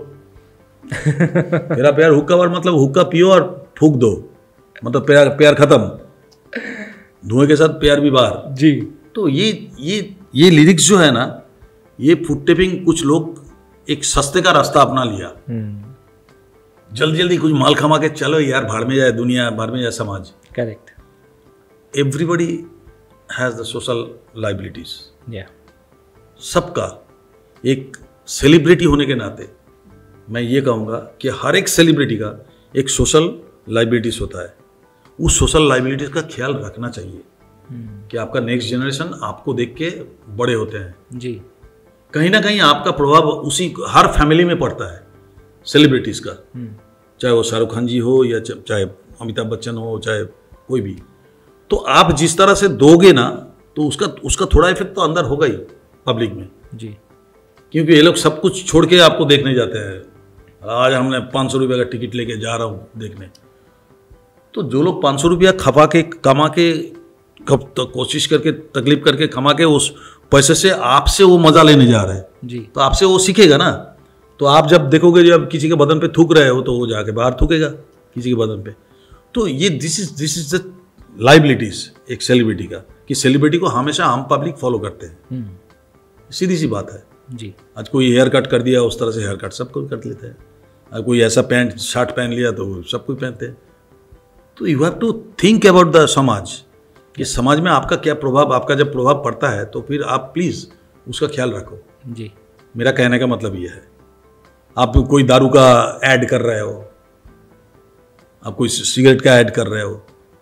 तेरा प्यार हुक्का बार मतलब हुक्का पियो और फूक दो, मतलब प्यार प्यार खत्म, धुएं के साथ प्यार भी बाहर जी। तो ये ये ये लिरिक्स जो है ना, ये फुट टेपिंग कुछ लोग एक सस्ते का रास्ता अपना लिया, जल्दी जल्दी कुछ माल खमा के चलो यार भाड़ में जाए दुनिया, भाड़ में जाए समाज। Correct. Everybody has the social liabilities, सबका एक सेलिब्रिटी होने के नाते मैं ये कहूँगा कि हर एक सेलिब्रिटी का एक सोशल लाइबिलिटीज होता है। उस सोशल लाइबिलिटीज का ख्याल रखना चाहिए कि आपका नेक्स्ट जनरेशन आपको देख के बड़े होते हैं जी। कहीं ना कहीं आपका प्रभाव उसी हर फैमिली में पड़ता है सेलिब्रिटीज का, चाहे वो शाहरुख खान जी हो या चाहे अमिताभ बच्चन हो, चाहे कोई भी। तो आप जिस तरह से दोगे ना तो उसका उसका थोड़ा इफेक्ट तो अंदर होगा ही पब्लिक में जी, क्योंकि ये लोग सब कुछ छोड़ के आपको देखने जाते हैं। आज हमने पाँच सौ रुपये का टिकट लेके जा रहा हूँ देखने, तो जो लोग पाँच सौ रुपया खपा के कमा के कब तो कोशिश करके तकलीफ करके कमा के उस पैसे से आपसे वो मजा लेने जा रहे हैं जी, तो आपसे वो सीखेगा ना। तो आप जब देखोगे जब किसी के बदन पे थूक रहे हो तो वो जाके बाहर थूकेगा किसी के बदन पे। तो ये this is this is the liabilities एक सेलिब्रिटी का, कि सेलिब्रिटी को हमेशा हम पब्लिक फॉलो करते हैं, सीधी सी बात है जी। आज कोई हेयर कट कर दिया उस तरह से हेयर कट सब कोई कर लेते हैं, आज कोई ऐसा पैंट शर्ट पहन लिया तो सब कोई पहनते हैं। तो you have to think about the samaj, कि समाज में आपका क्या प्रभाव, आपका जब प्रभाव पड़ता है तो फिर आप प्लीज़ उसका ख्याल रखो जी। मेरा कहने का मतलब ये है। आप कोई दारू का ऐड कर रहे हो, आप कोई सिगरेट का ऐड कर रहे हो,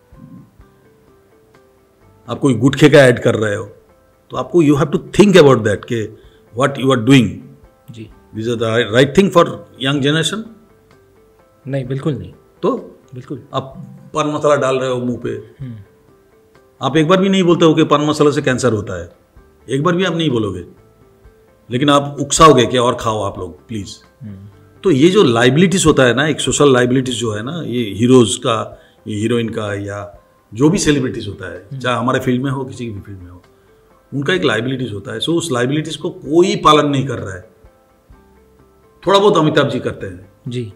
आप कोई गुटखे का ऐड कर रहे हो, तो आपको you have to think about that के व्हाट यू आर डूइंग जी। This is the right thing for young generation. नहीं, बिल्कुल नहीं। तो बिल्कुल आप पान मसाला डाल रहे हो मुंह पे, आप एक बार भी नहीं बोलते हो कि पान मसाला से कैंसर होता है, एक बार भी आप नहीं बोलोगे, लेकिन आप उकसाओगे कि और खाओ आप लोग प्लीज। तो ये जो लाइबिलिटीज होता है ना, एक सोशल लाइबिलिटीज जो है ना, ये हीरोज का, ये हीरोइन का, या जो भी सेलिब्रिटीज होता है, चाहे हमारे फील्ड में हो किसी भी फील्ड में हो, उनका एक लाइबिलिटीज होता है। सो उस लाइबिलिटीज को कोई पालन नहीं कर रहा है। थोड़ा बहुत अमिताभ जी करते हैं जी।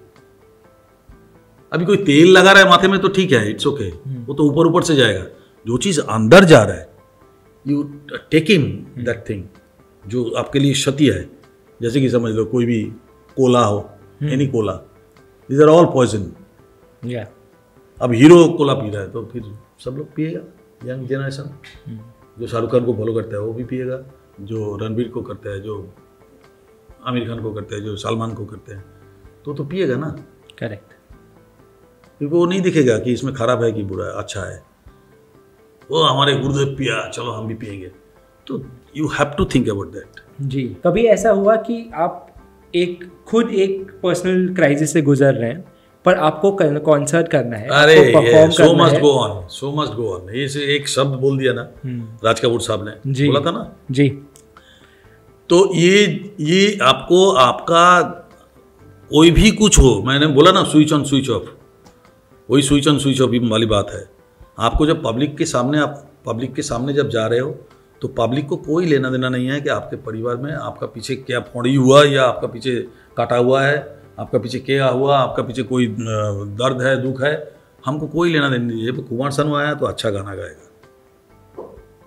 अभी कोई तेल लगा रहा है माथे में तो ठीक है, इट्स ओके, वो तो ऊपर ऊपर से जाएगा। जो चीज़ अंदर जा रहा है you take in that thing, जो आपके लिए क्षति है। जैसे कि समझ लो कोई भी कोला हो, any cola, these are all poison. या अब हीरो कोला पी रहा है तो फिर सब लोग पिएगा, यंग जनरेशन जो शाहरुख खान को फॉलो करता है वो भी पिएगा, जो रणबीर को करता है, जो आमिर खान को करते हैं, जो सलमान को करते हैं, तो तो पिएगा ना। करेक्ट। क्योंकि वो नहीं दिखेगा कि इसमें खराब है कि बुरा है, अच्छा है, वो हमारे गुरुदेव पिया चलो हम भी पिएंगे। तो you have to think about that. जी। कभी ऐसा हुआ कि आप एक खुद एक पर्सनल क्राइसिस से गुजर रहे हैं पर आपको कॉन्सर्ट करना है, अरे परफॉर्म सो करना मस्ट है, go on, show must go on, ये से एक शब्द बोल दिया ना राज कपूर साहब ने, जी, बोला था ना जी। तो ये ये आपको आपका कोई भी कुछ हो, मैंने बोला ना स्विच ऑन स्विच ऑफ, वही स्विच ऑन स्विच ऑफ वाली बात है। आपको जब पब्लिक के सामने आप पब्लिक के सामने जब जा रहे हो तो पब्लिक को कोई लेना देना नहीं है कि आपके परिवार में आपका पीछे क्या फोड़ी हुआ, या आपका पीछे काटा हुआ है, आपका पीछे क्या हुआ, आपका पीछे कोई दर्द है, दुख है, हमको कोई लेना देना नहीं है। कुमार सानू आया तो अच्छा गाना गाएगा,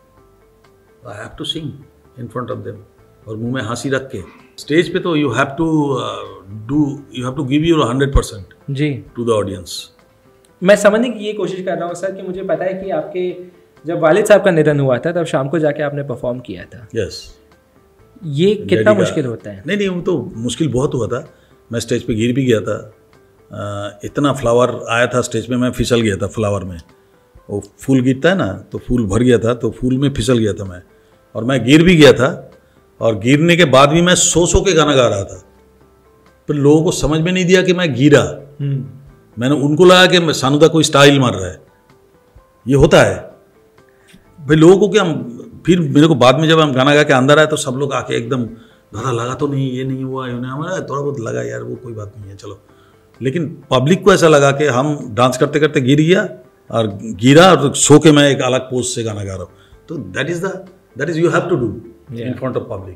I have to sing in front of them, और मुंह में हंसी रख के स्टेज पे, तो you have to do you have to give your hundred percent जी टू द ऑडियंस। मैं समझने की ये कोशिश कर रहा हूँ सर कि मुझे पता है कि आपके जब वालिद साहब का निधन हुआ था तब शाम को जाके आपने परफॉर्म किया था। यस। ये कितना मुश्किल होता है? नहीं नहीं, वो तो मुश्किल बहुत हुआ था। मैं स्टेज पे गिर भी गया था, आ, इतना फ्लावर आया था स्टेज पे, मैं फिसल गया था फ्लावर में। वो फूल गिरता है ना, तो फूल भर गया था, तो फूल में फिसल गया था मैं। और मैं गिर भी गया था, और गिरने के बाद भी मैं सो सो के गाना गा रहा था, पर लोगों को समझ में नहीं दिया कि मैं गिरा। मैंने उनको लगा कि सानुदा कोई स्टाइल मार रहा है। ये होता है भाई लोगों को। क्या फिर मेरे को बाद में जब हम गाना गा के अंदर आए तो सब लोग आके एकदम दादा लगा तो नहीं, ये नहीं हुआ, ये नहीं हमारा थोड़ा बहुत लगा यार, वो कोई बात नहीं है चलो। लेकिन पब्लिक को ऐसा लगा कि हम डांस करते करते गिर गया और गिरा और सो के मैं एक अलग पोज से गाना गा रहा हूँ। तो that is the that is you have to do in front of public.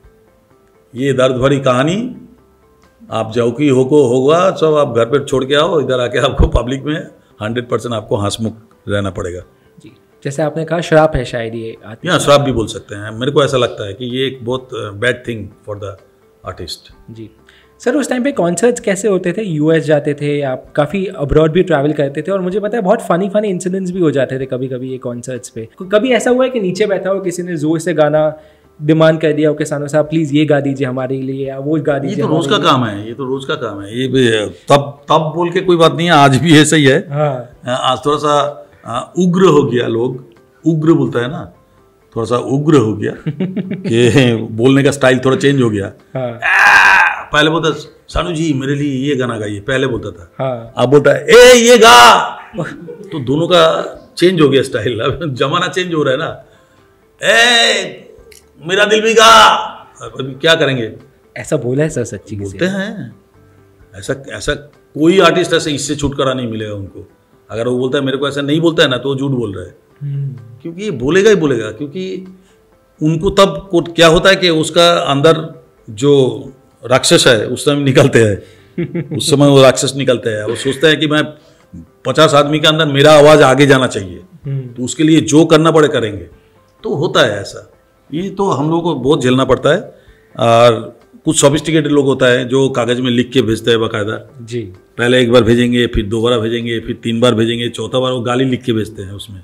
ये दर्द भरी कहानी आप जाओकी हो को होगा, सब आप घर पे छोड़ के आओ, इधर आके आपको पब्लिक में हंड्रेड परसेंट आपको हंसमुख रहना पड़ेगा। जी, जैसे आपने कहा श्राप है शायद ये। या श्राप भी बोल सकते हैं। मेरे को ऐसा लगता है कि ये एक बहुत bad thing for the artist. जी सर, उस टाइम पे कॉन्सर्ट्स कैसे होते थे? यूएस जाते थे आप, काफ़ी अब्रॉड भी ट्रैवल करते थे, और मुझे पता है बहुत फनी फनी इंसिडेंट्स भी हो जाते थे कभी कभी ये कॉन्सर्ट्स पे। कभी ऐसा हुआ है कि नीचे बैठा हो किसी ने जोर से गाना डिमांड कर दिया हो कि सानू साहब प्लीज़ ये गा दीजिए हमारे लिए, या वो गा दीजिए? ये तो रोज़ का काम है, ये तो रोज़ का काम है। ये भी तब तब बोल के कोई बात नहीं है, आज भी ऐसा ही है। हाँ। आज थोड़ा सा उग्र हो गया, लोग उग्र बोलता है ना, थोड़ा सा उग्र हो गया कि बोलने का स्टाइल थोड़ा चेंज हो गया। हाँ। पहले बोलता सानू जी मेरे लिए ये गाना गाइए, पहले बोलता था। हाँ। अब बोलता है ए ये गा। तो दोनों का चेंज हो गया स्टाइल, अब जमाना चेंज हो रहा है ना। ए मेरा दिल भी गा, अभी क्या करेंगे? ऐसा बोला है सर? सच्ची बोलते हैं ऐसा। ऐसा कोई आर्टिस्ट ऐसे इससे छुटकारा नहीं मिलेगा उनको। अगर वो बोलता है मेरे को ऐसा नहीं बोलता है ना, तो वो झूठ बोल रहा है। क्योंकि ये बोलेगा ही बोलेगा, क्योंकि उनको तब क्या होता है कि उसका अंदर जो राक्षस है उस समय निकलते हैं उस समय वो राक्षस निकलते हैं। वो सोचते हैं कि मैं पचास आदमी के अंदर मेरा आवाज़ आगे जाना चाहिए, तो उसके लिए जो करना पड़े करेंगे। तो होता है ऐसा। ये तो हम लोगों को बहुत झेलना पड़ता है। और कुछ सोफिस्टिकेटेड लोग होता है जो कागज़ में लिख के भेजते हैं बाकायदा। जी, पहले एक बार भेजेंगे, फिर दोबारा भेजेंगे, फिर तीन बार भेजेंगे, चौथा बार वो गाली लिख के भेजते हैं उसमें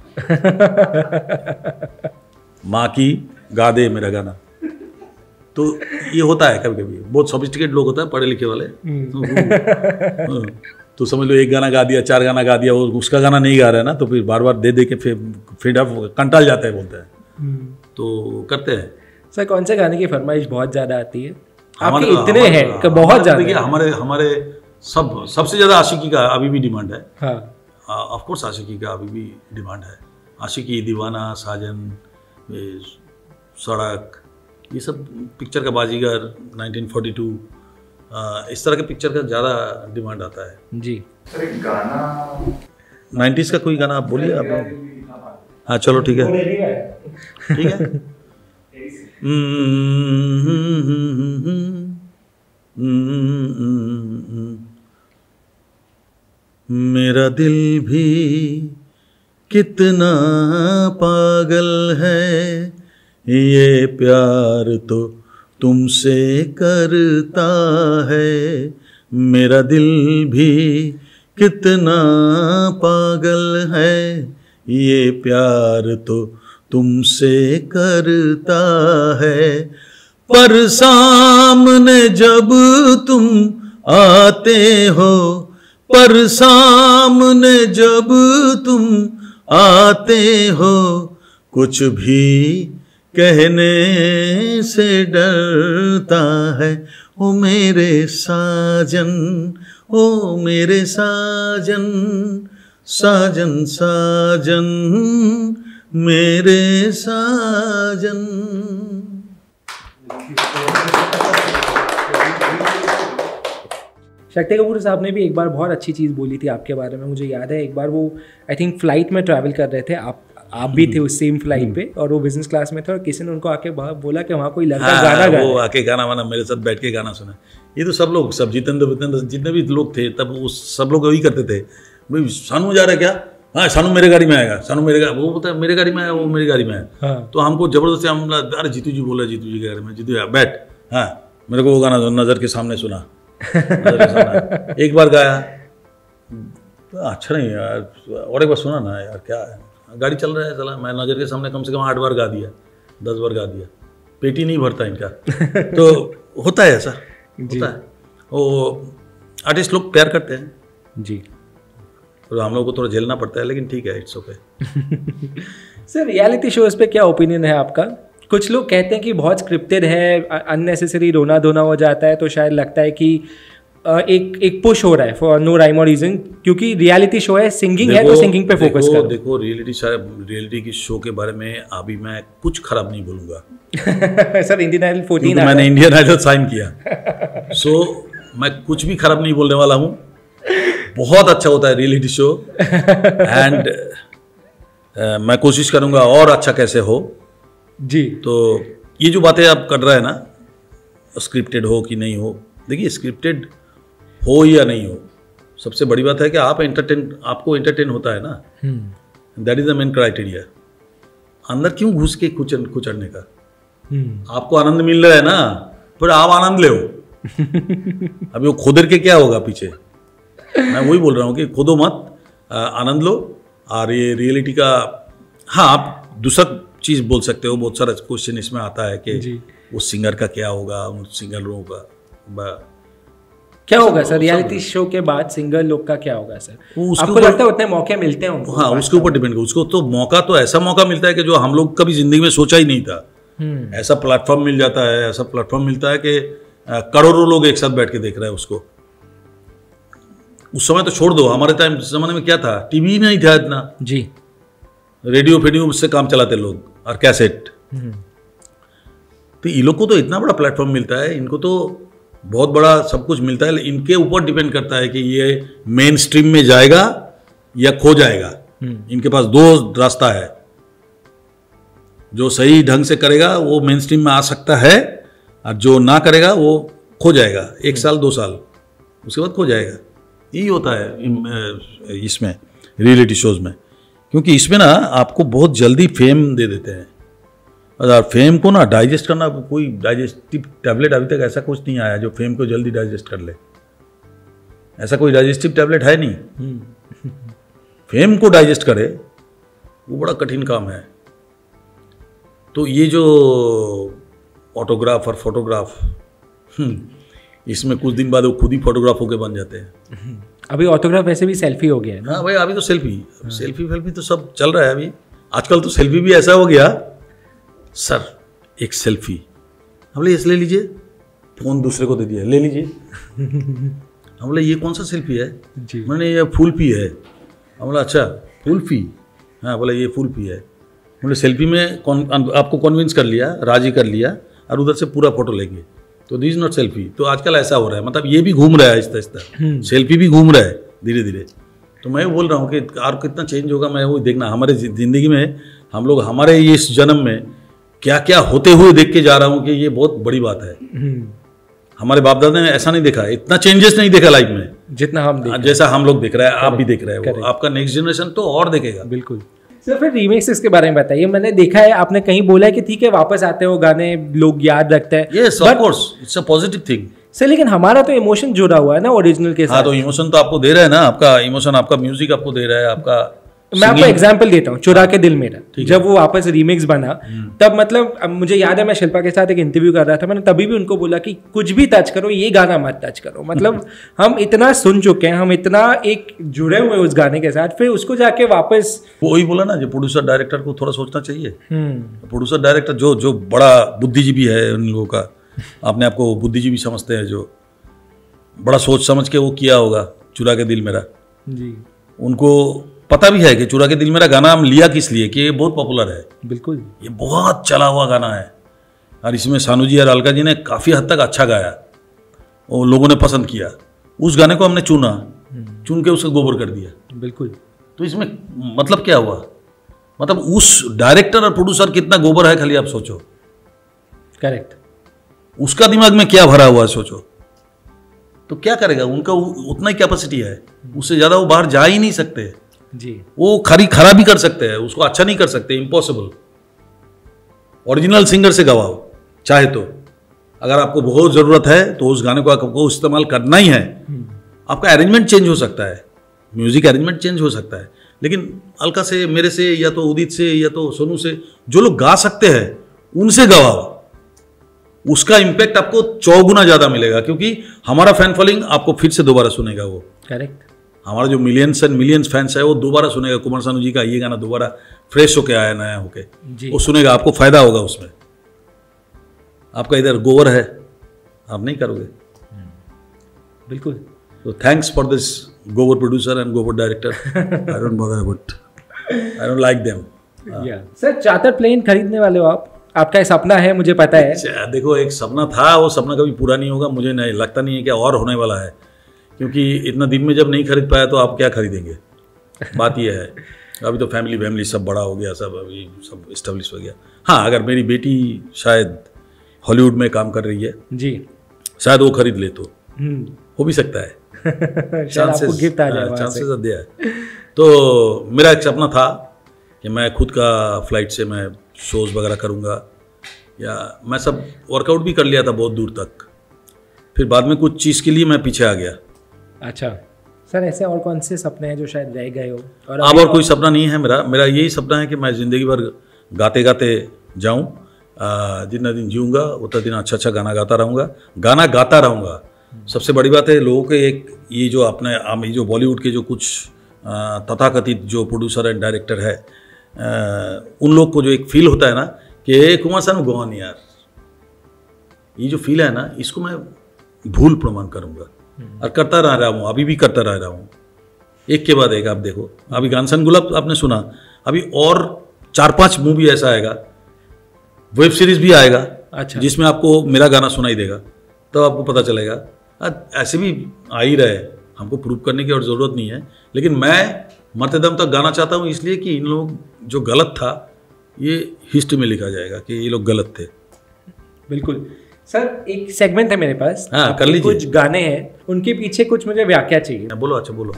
माँ की गा दे मेरा गाना। तो ये होता है कभी कभी, बहुत सोफिस्टिकेट लोग होता है पढ़े लिखे वाले। तो, तो समझ लो एक गाना गा दिया, चार गाना गा दिया, वो उसका गाना नहीं गा रहा है ना, तो फिर बार बार दे दे के फिर फिर आप कंटाल जाता है, बोलते हैं। तो करते हैं। सर कौन से गाने की फरमाइश बहुत ज़्यादा आती है आपके? इतने हैं कि बहुत ज़्यादा। देखिए हमारे हमारे सब सबसे ज़्यादा आशिकी का अभी भी डिमांड है। हाँ, ऑफ कोर्स आशिकी का अभी भी डिमांड है। आशिकी, दीवाना, साजन, सड़क, ये सब पिक्चर का, बाजीगर, नाइनटीन फोर्टी टू, इस तरह के पिक्चर का ज़्यादा डिमांड आता है। जी सर एक गाना नाइन्टीज़ का कोई गाना आप बोलिए आप। हाँ चलो ठीक है, ठीक है। मेरा दिल भी कितना पागल है, ये प्यार तो तुमसे करता है। मेरा दिल भी कितना पागल है, ये प्यार तो तुमसे करता है। पर सामने जब तुम आते हो, पर सामने जब तुम आते हो, कुछ भी कहने से डरता है। ओ मेरे साजन, ओ मेरे साजन, साजन साजन मेरे साजन। शक्ति कपूर साहब ने भी एक बार बहुत अच्छी चीज़ बोली थी आपके बारे में, मुझे याद है। एक बार वो आई थिंक फ्लाइट में ट्रैवल कर रहे थे, आप आप भी थे उस सेम फ्लाइट पे, और वो बिजनेस क्लास में थे, और किसी ने उनको आके बोला कि वहाँ कोई लड़का हाँ, गाना गा, वो आके गाना वाना मेरे साथ बैठ के गाना सुना। ये तो सब लोग, सब जितेंद्र वितेंद्र जितने भी लोग थे तब, वो सब लोग वही करते थे। भाई सानू जा रहा है क्या? हाँ सानू मेरे गाड़ी में आएगा, सानू मेरे गाड़ी, वो बोलता है मेरे गाड़ी में आया, वो मेरी गाड़ी में आया। हाँ। तो हमको जबरदस्ती, हम अरे जीतू जी बोल रहे, जीतू जी के गाड़ी में, जीतू बैठ, हाँ मेरे को वो गाना नज़र के सामने सुना। एक बार गाया, अच्छा नहीं यार, और एक बार सुना ना यार, क्या है गाड़ी चल रहा है, चला मैं नज़र के सामने कम से कम आठ बार गा दिया, दस बार गा दिया, पेट ही नहीं भरता इनका। तो होता है ऐसा, होता है। वो आर्टिस्ट लोग प्यार करते हैं जी, तो हम लोग को थोड़ा झेलना पड़ता है, लेकिन ठीक है, it's okay. Sir reality shows पे क्या ओपिनियन है आपका? कुछ लोग कहते हैं कि बहुत स्क्रिप्टेड है, अननेसेसरी रोना धोना हो जाता है, तो शायद लगता है कि अ, एक एक पुश हो रहा है फॉर नो राइम और रीजन, क्योंकि रियलिटी शो है, सिंगिंग है तो सिंगिंग पे फोकस करो। देखो रियलिटी रियलिटी की शो के बारे में अभी मैं कुछ खराब नहीं बोलूँगा सर इंडियन आइडल फोर्टीन मैंने इंडियन आइडल साइन किया, सो so, मैं कुछ भी खराब नहीं बोलने वाला हूँ। बहुत अच्छा होता है रियलिटी शो एंड uh, मैं कोशिश करूँगा और अच्छा कैसे हो जी। तो ये जो बातें आप कर रहे हैं ना, स्क्रिप्टेड हो कि नहीं हो, देखिए स्क्रिप्टेड हो या नहीं हो, सबसे बड़ी बात है कि आप एंटरटेन आपको एंटरटेन होता है ना, that is the main criteria. अंदर क्यों घुस के कुचल कुचलने का, आपको आनंद मिल रहा है ना, फिर आप आनंद ले अभी वो खुदर के क्या होगा पीछे, मैं वही बोल रहा हूँ कि खुदो मत, आनंद लो। और ये रियलिटी का, हाँ आप दूसरा चीज़ बोल सकते हो, बहुत सारा क्वेश्चन इसमें आता है कि उस सिंगर का क्या होगा, उन सिंगरों का क्या होगा सर, रियलिटी शो के बाद सिंगर लोग का क्या होगा सर, आपको लगता है उतने मौके मिलते हैं उनको? हाँ उसके ऊपर डिपेंड, उसको तो मौका तो ऐसा मौका मिलता है कि जो हम लोग कभी जिंदगी में सोचा ही नहीं था। ऐसा प्लेटफॉर्म मिल जाता है, ऐसा प्लेटफॉर्म मिलता है कि करोड़ों लोग एक साथ बैठ के देख रहे हैं उसको। उस समय तो छोड़ दो, हमारे टाइम जमाने में क्या था, टीवी नहीं था इतना जी, रेडियो फेडियो से काम चलाते लोग और कैसेट। तो इन लोग को तो इतना बड़ा प्लेटफॉर्म मिलता है, इनको तो बहुत बड़ा सब कुछ मिलता है। इनके ऊपर डिपेंड करता है कि ये मेन स्ट्रीम में जाएगा या खो जाएगा। इनके पास दो रास्ता है, जो सही ढंग से करेगा वो मेन स्ट्रीम में आ सकता है, और जो ना करेगा वो खो जाएगा, एक साल दो साल उसके बाद खो जाएगा। यही होता है इसमें रियलिटी शोज में, क्योंकि इसमें ना आपको बहुत जल्दी फेम दे देते हैं, और फेम को ना डाइजेस्ट करना, कोई डाइजेस्टिव टैबलेट अभी तक ऐसा कुछ नहीं आया जो फेम को जल्दी डाइजेस्ट कर ले। ऐसा कोई डाइजेस्टिव टैबलेट है नहीं फेम को डाइजेस्ट करे, वो बड़ा कठिन काम है। तो ये जो ऑटोग्राफ और फोटोग्राफ, इसमें कुछ दिन बाद वो खुद ही फोटोग्राफ होके बन जाते हैं। अभी ऑटोग्राफ वैसे भी सेल्फी हो गया है ना? हाँ भाई, अभी तो सेल्फी हाँ। सेल्फी वेल्फी तो सब चल रहा है अभी। आजकल तो सेल्फी भी ऐसा हो गया, सर एक सेल्फी, हम बोले इस ले लीजिए, फोन दूसरे को दे दिया, ले लीजिए। हम बोले ये कौन सा सेल्फी है जी? मैंने ये फुल पी है। हम बोला अच्छा फुल पी, हाँ बोला ये फुल पी है। बोले सेल्फी में कौन आपको कन्विंस कर लिया, राजी कर लिया, और उधर से पूरा फोटो लेंगे, तो दिस इज नॉट सेल्फी। तो आजकल ऐसा हो रहा है, मतलब ये भी घूम रहा है आहिस्ता आहिस्ता, सेल्फी भी घूम रहा है धीरे धीरे। तो मैं बोल रहा हूँ कि और कितना चेंज होगा, मैं वो देखना। हमारे ज़िंदगी में हम लोग, हमारे इस जन्म में क्या क्या होते हुए देख के जा रहा हूँ कि ये बहुत बड़ी बात है। हमारे बाप दादा ने ऐसा नहीं देखा, इतना चेंजेस नहीं देखा लाइफ में जितना हम देख जैसा हम लोग देख रहे हैं, आप भी देख रहे हैं, आपका नेक्स्ट जनरेशन तो और देखेगा। बिल्कुल सर। फिर रीमेक्स के बारे में बताइए। मैंने देखा है आपने कहीं बोला है कि ठीक है वापस आते हो गाने, लोग याद रखते हैं। Yes of course, it's a positive thing sir, लेकिन हमारा तो इमोशन जुड़ा हुआ है ना ओरिजिनल के साथ। हाँ, तो इमोशन तो आपको दे रहा है ना, आपका इमोशन, आपका म्यूजिक आपको दे रहा है, आपका। मैं आपको एग्जांपल देता हूँ, चुरा के दिल मेरा, जब वो वापस रीमिक्स बना, तब मतलब मुझे याद है मैं शिल्पा के साथ एक इंटरव्यू कर रहा था, मैंने तभी भी उनको बोला कि कुछ भी टच करो, ये गाना मत टच करो। मतलब हम इतना सुन चुके हैं, हम इतना एक जुड़े हुए उस गाने के साथ, फिर उसको जाके वापस वही बोला ना, जो प्रोड्यूसर डायरेक्टर को थोड़ा सोचना चाहिए। प्रोड्यूसर डायरेक्टर जो जो बड़ा बुद्धिजीवी है, उन लोगों का अपने आप को बुद्धिजीवी समझते हैं, जो बड़ा सोच समझ के वो किया होगा चुरा के दिल मेरा जी। उनको पता भी है कि चुरा के दिल मेरा गाना हम लिया किस लिए, कि ये बहुत पॉपुलर है। बिल्कुल, ये बहुत चला हुआ गाना है, और इसमें सानू जी और अलका जी ने काफ़ी हद तक अच्छा गाया, और लोगों ने पसंद किया। उस गाने को हमने चुना, चुन के उसका गोबर कर दिया। बिल्कुल। तो इसमें मतलब क्या हुआ, मतलब उस डायरेक्टर और प्रोड्यूसर कितना गोबर है, खाली आप सोचो। करेक्ट। उसका दिमाग में क्या भरा हुआ है सोचो, तो क्या करेगा, उनका उतना ही कैपेसिटी है, उससे ज़्यादा वो बाहर जा ही नहीं सकते जी। वो खरी खराब भी कर सकते हैं, उसको अच्छा नहीं कर सकते, इम्पॉसिबल। ओरिजिनल सिंगर से गवाओ चाहे तो, अगर आपको बहुत ज़रूरत है तो उस गाने को आपको इस्तेमाल करना ही है। आपका अरेंजमेंट चेंज हो सकता है, म्यूजिक अरेंजमेंट चेंज हो सकता है, लेकिन अलका से, मेरे से, या तो उदित से, या तो सोनू से, जो लोग गा सकते हैं उनसे गवाओ। उसका इम्पैक्ट आपको चौगुना ज़्यादा मिलेगा, क्योंकि हमारा फैन फॉलोइंग आपको फिर से दोबारा सुनेगा। वो करेक्ट, हमारा जो मिलियंस एंड मिलियंस फैंस है वो दोबारा सुनेगा। कुमार सानू जी का ये गाना दोबारा फ्रेश होके आया, नया होके वो सुनेगा, आपको फायदा होगा उसमें। आपका इधर गोबर है, आप नहीं करोगे। बिल्कुल। तो थैंक्स फॉर दिस गोबर प्रोड्यूसर एंड गोबर director, I don't bother about, I don't like them. Sir charter plane खरीदने वाले हो आप, आपका ये सपना है मुझे पता है। देखो एक सपना था, वो सपना कभी पूरा नहीं होगा, मुझे नहीं लगता नहीं है कि और होने वाला है, क्योंकि इतना दिन में जब नहीं खरीद पाया तो आप क्या खरीदेंगे। बात ये है, अभी तो फैमिली फैमिली सब बड़ा हो गया, सब अभी सब इस्टेब्लिश हो गया। हाँ, अगर मेरी बेटी शायद हॉलीवुड में काम कर रही है जी, शायद वो खरीद ले तो हो भी सकता है, चांसेस गिफ्ट आ जाए, चांसेस दिया है। तो मेरा एक सपना था कि मैं खुद का फ्लाइट से मैं शोज़ वगैरह करूँगा, या मैं सब वर्कआउट भी कर लिया था बहुत दूर तक, फिर बाद में कुछ चीज़ के लिए मैं पीछे आ गया। अच्छा सर, ऐसे और कौन से सपने हैं जो शायद रह गए हो? और अब और कोई सपना नहीं है मेरा मेरा यही सपना है कि मैं ज़िंदगी भर गाते गाते जाऊँ, जितना दिन जीऊँगा उतना दिन अच्छा अच्छा गाना गाता रहूँगा, गाना गाता रहूँगा। सबसे बड़ी बात है, लोगों के एक ये जो अपने ये जो बॉलीवुड के जो कुछ तथाकथित जो प्रोड्यूसर एंड डायरेक्टर है, उन लोग को जो एक फील होता है ना कि कुमार सानू गौन यार, ये जो फील है ना, इसको मैं भूल प्रमाण करूँगा और करता रह रहा हूँ, अभी भी करता रह रहा हूँ, एक के बाद एक। आप देखो, अभी गानसन गुलाब आपने सुना, अभी और चार पांच मूवी ऐसा आएगा, वेब सीरीज भी आएगा, अच्छा, जिसमें आपको मेरा गाना सुनाई देगा, तब तो आपको पता चलेगा। ऐसे भी आ ही रहे, हमको प्रूव करने की और ज़रूरत नहीं है, लेकिन मैं मरते दम तक गाना चाहता हूँ, इसलिए कि इन लोग जो गलत था ये हिस्ट्री में लिखा जाएगा कि ये लोग गलत थे। बिल्कुल सर, एक सेगमेंट है मेरे पास, हाँ कर लीजिए। कुछ गाने हैं, उनके पीछे कुछ मुझे व्याख्या चाहिए। बोलो। अच्छा बोलो।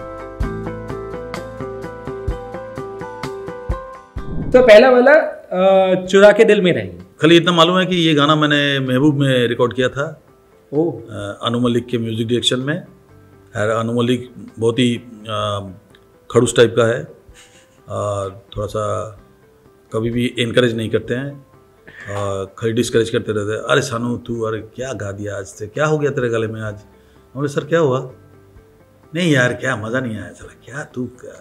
तो पहला वाला चुरा के दिल में रहेंगे। खाली इतना मालूम है कि ये गाना मैंने महबूब में रिकॉर्ड किया था, ओ अनु मलिक के म्यूजिक डायरेक्शन में। अनु मलिक बहुत ही खड़ूस टाइप का है, थोड़ा सा कभी भी इनकरेज नहीं करते हैं, खाली डिस्करेज करते रहते हैं। अरे सानू तू, अरे क्या गा दिया आज से, क्या हो गया तेरे गले में आज? हमने सर क्या हुआ? नहीं यार क्या मज़ा नहीं आया, चला क्या तू क्या,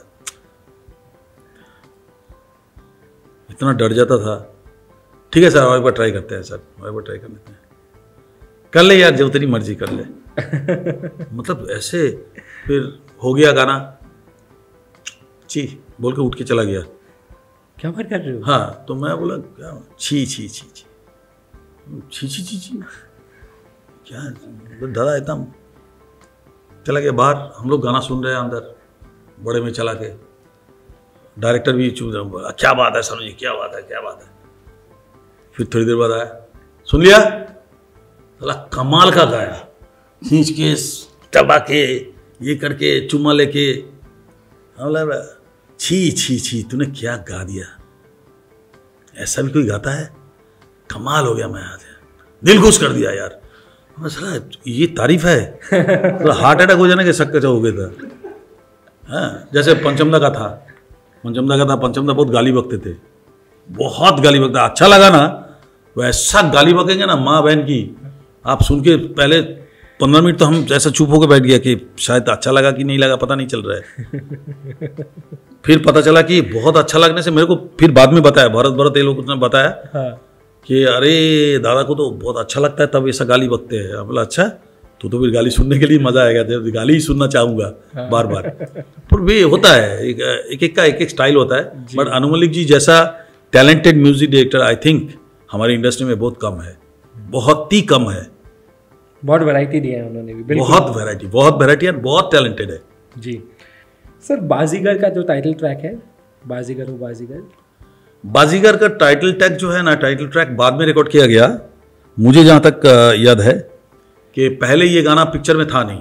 इतना डर जाता था। ठीक है सर, और एक बार ट्राई करते हैं सर, और एक बार ट्राई कर लेते हैं, कर ले यार जो तेरी मर्जी कर ले। मतलब ऐसे फिर हो गया गाना, ची बोल के उठ के चला गया। क्या बात कर रहे हो? हाँ, तो मैं बोला क्या छी छी छी छी छी छी छी छी क्या दादा, इतना चला गया बाहर। हम लोग गाना सुन रहे हैं अंदर बड़े में चला के, डायरेक्टर भी चुप रहा, क्या बात है सनू जी, क्या बात है क्या बात है। फिर थोड़ी देर बाद आया, सुन लिया साला कमाल का गाया, खींच के चबा के ये करके चुम्मा लेके। बोला छी छी छी तूने क्या गा दिया, ऐसा भी कोई गाता है? कमाल हो गया, मैं आज दिल खुश कर दिया यार। साला ये तारीफ है? तो हार्ट अटैक हो जाने के शक हो गया था। हाँ, जैसे पंचमदा का था, पंचमदा का था पंचमदा बहुत गाली बकते थे, बहुत गाली बकता। अच्छा लगा ना, वो ऐसा गाली बकेंगे ना माँ बहन की, आप सुन के पहले पंद्रह मिनट तो हम ऐसा चुप होकर बैठ गया कि शायद अच्छा लगा कि नहीं लगा, पता नहीं चल रहा है। फिर पता चला कि बहुत अच्छा लगने से, मेरे को फिर बाद में बताया, भरत भरत ये लोग ने बताया, हाँ, कि अरे दादा को तो बहुत अच्छा लगता है तब ऐसा गाली बकते हैं। बोला अच्छा, तो तो फिर गाली सुनने के लिए मजा आएगा, जब गाली ही सुनना चाहूँगा हाँ। बार बार। पर वे होता है, एक एक, एक का एक एक स्टाइल होता है। बट अनु मलिक जी जैसा talented music director I think हमारी इंडस्ट्री में बहुत कम है, बहुत ही कम है। बहुत वैरायटी दिया है उन्होंने भी, बहुत वैरायटी, बहुत वैरायटी है, बहुत टैलेंटेड है जी। सर बाजीगर का जो टाइटल ट्रैक है, बाजीगर हो बाजीगर, बाजीगर का टाइटल ट्रैक जो है ना, टाइटल ट्रैक बाद में रिकॉर्ड किया गया। मुझे जहाँ तक याद है कि पहले ये गाना पिक्चर में था नहीं,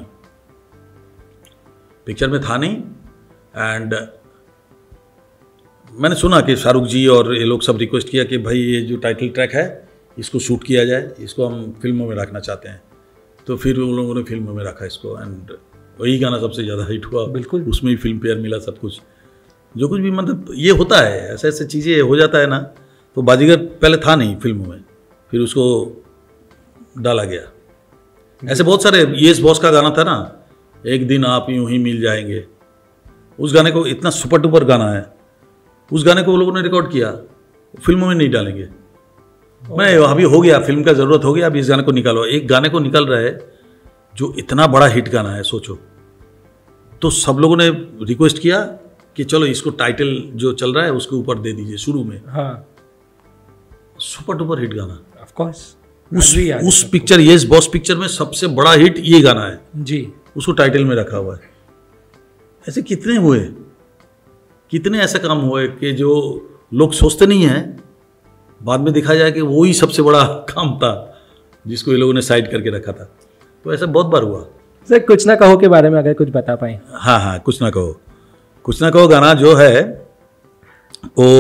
पिक्चर में था नहीं। एंड मैंने सुना कि शाहरुख जी और ये लोग सब रिक्वेस्ट किया कि भाई ये जो टाइटल ट्रैक है इसको शूट किया जाए, इसको हम फिल्मों में रखना चाहते हैं। तो फिर उन लोगों ने फिल्मों में रखा इसको, एंड वही गाना सबसे ज़्यादा हिट हुआ। बिल्कुल, उसमें ही फिल्म फेयर मिला, सब कुछ जो कुछ भी, मतलब ये होता है, ऐसे ऐसे चीज़ें हो जाता है ना। तो बाजीगर पहले था नहीं फिल्मों में, फिर उसको डाला गया। ऐसे बहुत सारे, यस बॉस का गाना था ना, एक दिन आप यूं ही मिल जाएंगे, उस गाने को इतना सुपर डुपर गाना है, उस गाने को वो लोगों ने रिकॉर्ड किया, फिल्मों में नहीं डालेंगे। मैं अभी हो गया, फिल्म का ज़रूरत हो गया, अभी इस गाने को निकालो। एक गाने को निकल रहा है जो इतना बड़ा हिट गाना है, सोचो। तो सब लोगों ने रिक्वेस्ट किया कि चलो इसको टाइटल जो चल रहा है उसके ऊपर दे दीजिए शुरू में। हाँ, सुपर डुपर हिट गाना। Of course. उस उस पिक्चर, यस बॉस पिक्चर में सबसे बड़ा हिट ये गाना है जी, उसको टाइटल में रखा हुआ है। ऐसे कितने हुए, कितने ऐसे काम हुए कि जो लोग सोचते नहीं हैं, बाद में देखा जाए कि वो ही सबसे बड़ा काम था जिसको ये लोगों ने साइड करके रखा था। तो ऐसा बहुत बार हुआ। सर कुछ ना कहो के बारे में अगर कुछ बता पाए। हाँ हाँ, कुछ ना कहो, कुछ ना कहो गाना जो है वो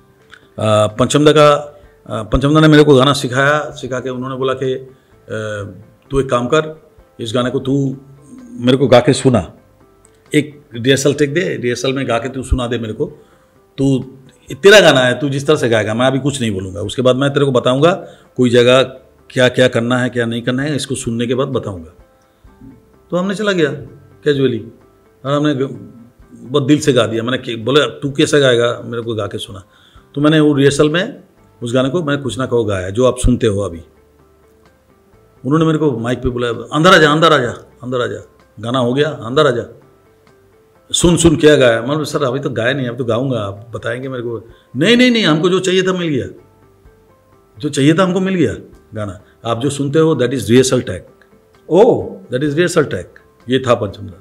पंचमदा का, पंचमदा ने मेरे को गाना सिखाया, सिखा के उन्होंने बोला कि तू एक काम कर, इस गाने को तू मेरे को गा के सुना, एक रिहर्सल टेक दे, रिहर्सल में गा के तू सुना दे मेरे को, तू तेरा गाना है, तू जिस तरह से गाएगा, मैं अभी कुछ नहीं बोलूँगा, उसके बाद मैं तेरे को बताऊँगा कोई जगह क्या क्या करना है क्या नहीं करना है, इसको सुनने के बाद बताऊँगा। तो हमने चला गया कैजुअली और हमने बहुत दिल से गा दिया। मैंने बोला तू कैसा गाएगा, मेरे को गा के सुना। तो मैंने वो रिहर्सल में उस गाने को मैंने कुछ ना कहो गाया जो आप सुनते हो अभी। उन्होंने मेरे को माइक पे बोला अंदर आ जा, अंदर आ जा, अंदर आ जा, गाना हो गया, अंदर आ जा, सुन सुन क्या गाया। मतलब सर अभी तो गाया नहीं, अभी तो गाऊंगा, आप बताएंगे मेरे को। नहीं नहीं नहीं, हमको जो चाहिए था मिल गया, जो चाहिए था हमको मिल गया गाना। आप जो सुनते हो that is rehearsal tag. Oh, that is rehearsal tag. ये था पंचमदा,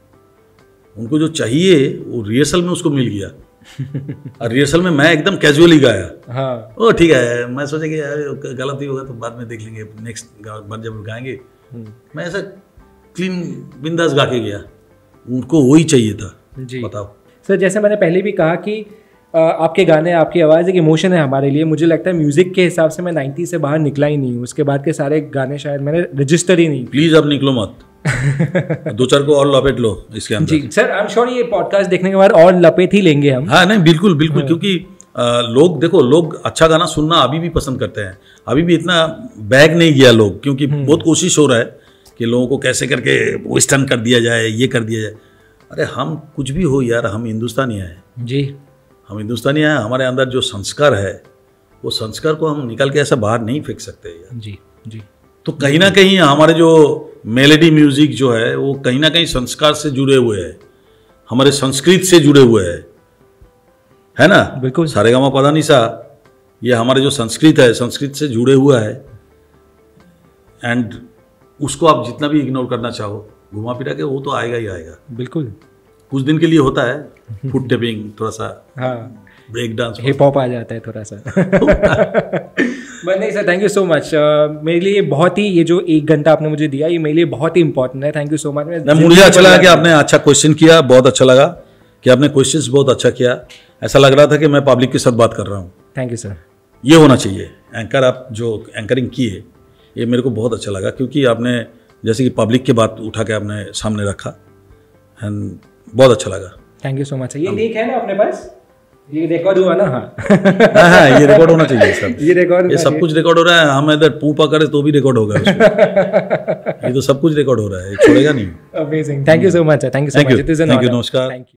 उनको जो चाहिए वो रिहर्सल में उसको मिल गया। और रिहर्सल में मैं एकदम कैजुअली गाया। हाँ, ओ ठीक है, मैं सोचा कि गलत ही होगा तो बाद में देख लेंगे, नेक्स्ट बार जब गाएंगे। मैं ऐसा क्लीन बिंदास गा के गया, उनको वही चाहिए था। जी बताओ सर, जैसे मैंने पहले भी कहा कि आ, आपके गाने, आपकी आवाज़ एक इमोशन है हमारे लिए। मुझे लगता है म्यूज़िक के हिसाब से मैं नाइन्टी से बाहर निकला ही नहीं हूँ। उसके बाद के सारे गाने शायद मैंने रजिस्टर ही नहीं। प्लीज़ अब निकलो मत, दो चार को और लपेट लो इसके अंदर। जी सर, आई एम श्योर ये पॉडकास्ट देखने के बाद और लपेट ही लेंगे हम। हाँ नहीं बिल्कुल बिल्कुल, क्योंकि आ, लोग देखो, लोग अच्छा गाना सुनना अभी भी पसंद करते हैं। अभी भी इतना बैग नहीं गया लोग, क्योंकि बहुत कोशिश हो रहा है कि लोगों को कैसे करके वेस्टर्न कर दिया जाए, ये कर दिया जाए। अरे हम कुछ भी हो यार, हम हिंदुस्तानी हैं जी, हम हिंदुस्तानी हैं। हमारे अंदर जो संस्कार है वो संस्कार को हम निकाल के ऐसा बाहर नहीं फेंक सकते यार। जी जी। तो कहीं ना कहीं हमारे जो मेलेडी म्यूजिक जो है वो कहीं ना कहीं संस्कार से जुड़े हुए हैं, हमारे संस्कृत से जुड़े हुए हैं, है ना। बिल्कुल। सारेगामा पधानिसा ये हमारे जो संस्कृत है, संस्कृत से जुड़े हुआ है। एंड उसको आप जितना भी इग्नोर करना चाहो, घुमा फिरा के, वो तो आएगा ही आएगा। बिल्कुल। कुछ दिन के लिए होता है फुट टेपिंग, थोड़ा सा हाँ, ब्रेक डांस, हिप हॉप आ जाता है थोड़ा सा। बट नहीं sir, thank you so much. मेरे लिए बहुत ही, ये जो एक घंटा आपने मुझे दिया, ये मेरे लिए बहुत ही इंपॉर्टेंट है। Thank you so much. मुझे अच्छा लगा कि आपने अच्छा क्वेश्चन किया, बहुत अच्छा लगा कि आपने क्वेश्चंस बहुत अच्छा किया। ऐसा लग रहा था कि मैं पब्लिक के साथ बात कर रहा हूँ। Thank you sir. ये होना चाहिए। एंकर आप जो एंकरिंग किए, ये मेरे को बहुत अच्छा लगा, क्योंकि आपने जैसे कि पब्लिक की बात उठा के आपने सामने रखा, एंड बहुत अच्छा लगा। Thank you so much. ये लीक है ना अपने पास, ये रिकॉर्ड हुआ ना? हाँ हाँ हाँ, ये रिकॉर्ड होना चाहिए सब। ये रिकॉर्ड, ये सब कुछ रिकॉर्ड हो रहा है। हम इधर पूपा करें तो भी रिकॉर्ड होगा उसमें। ये तो सब कुछ रिकॉर्ड हो रहा है, छोड़ेगा नहीं। Amazing, thank you so much. Thank you so much. Thank you, नमस्कार। Thank you.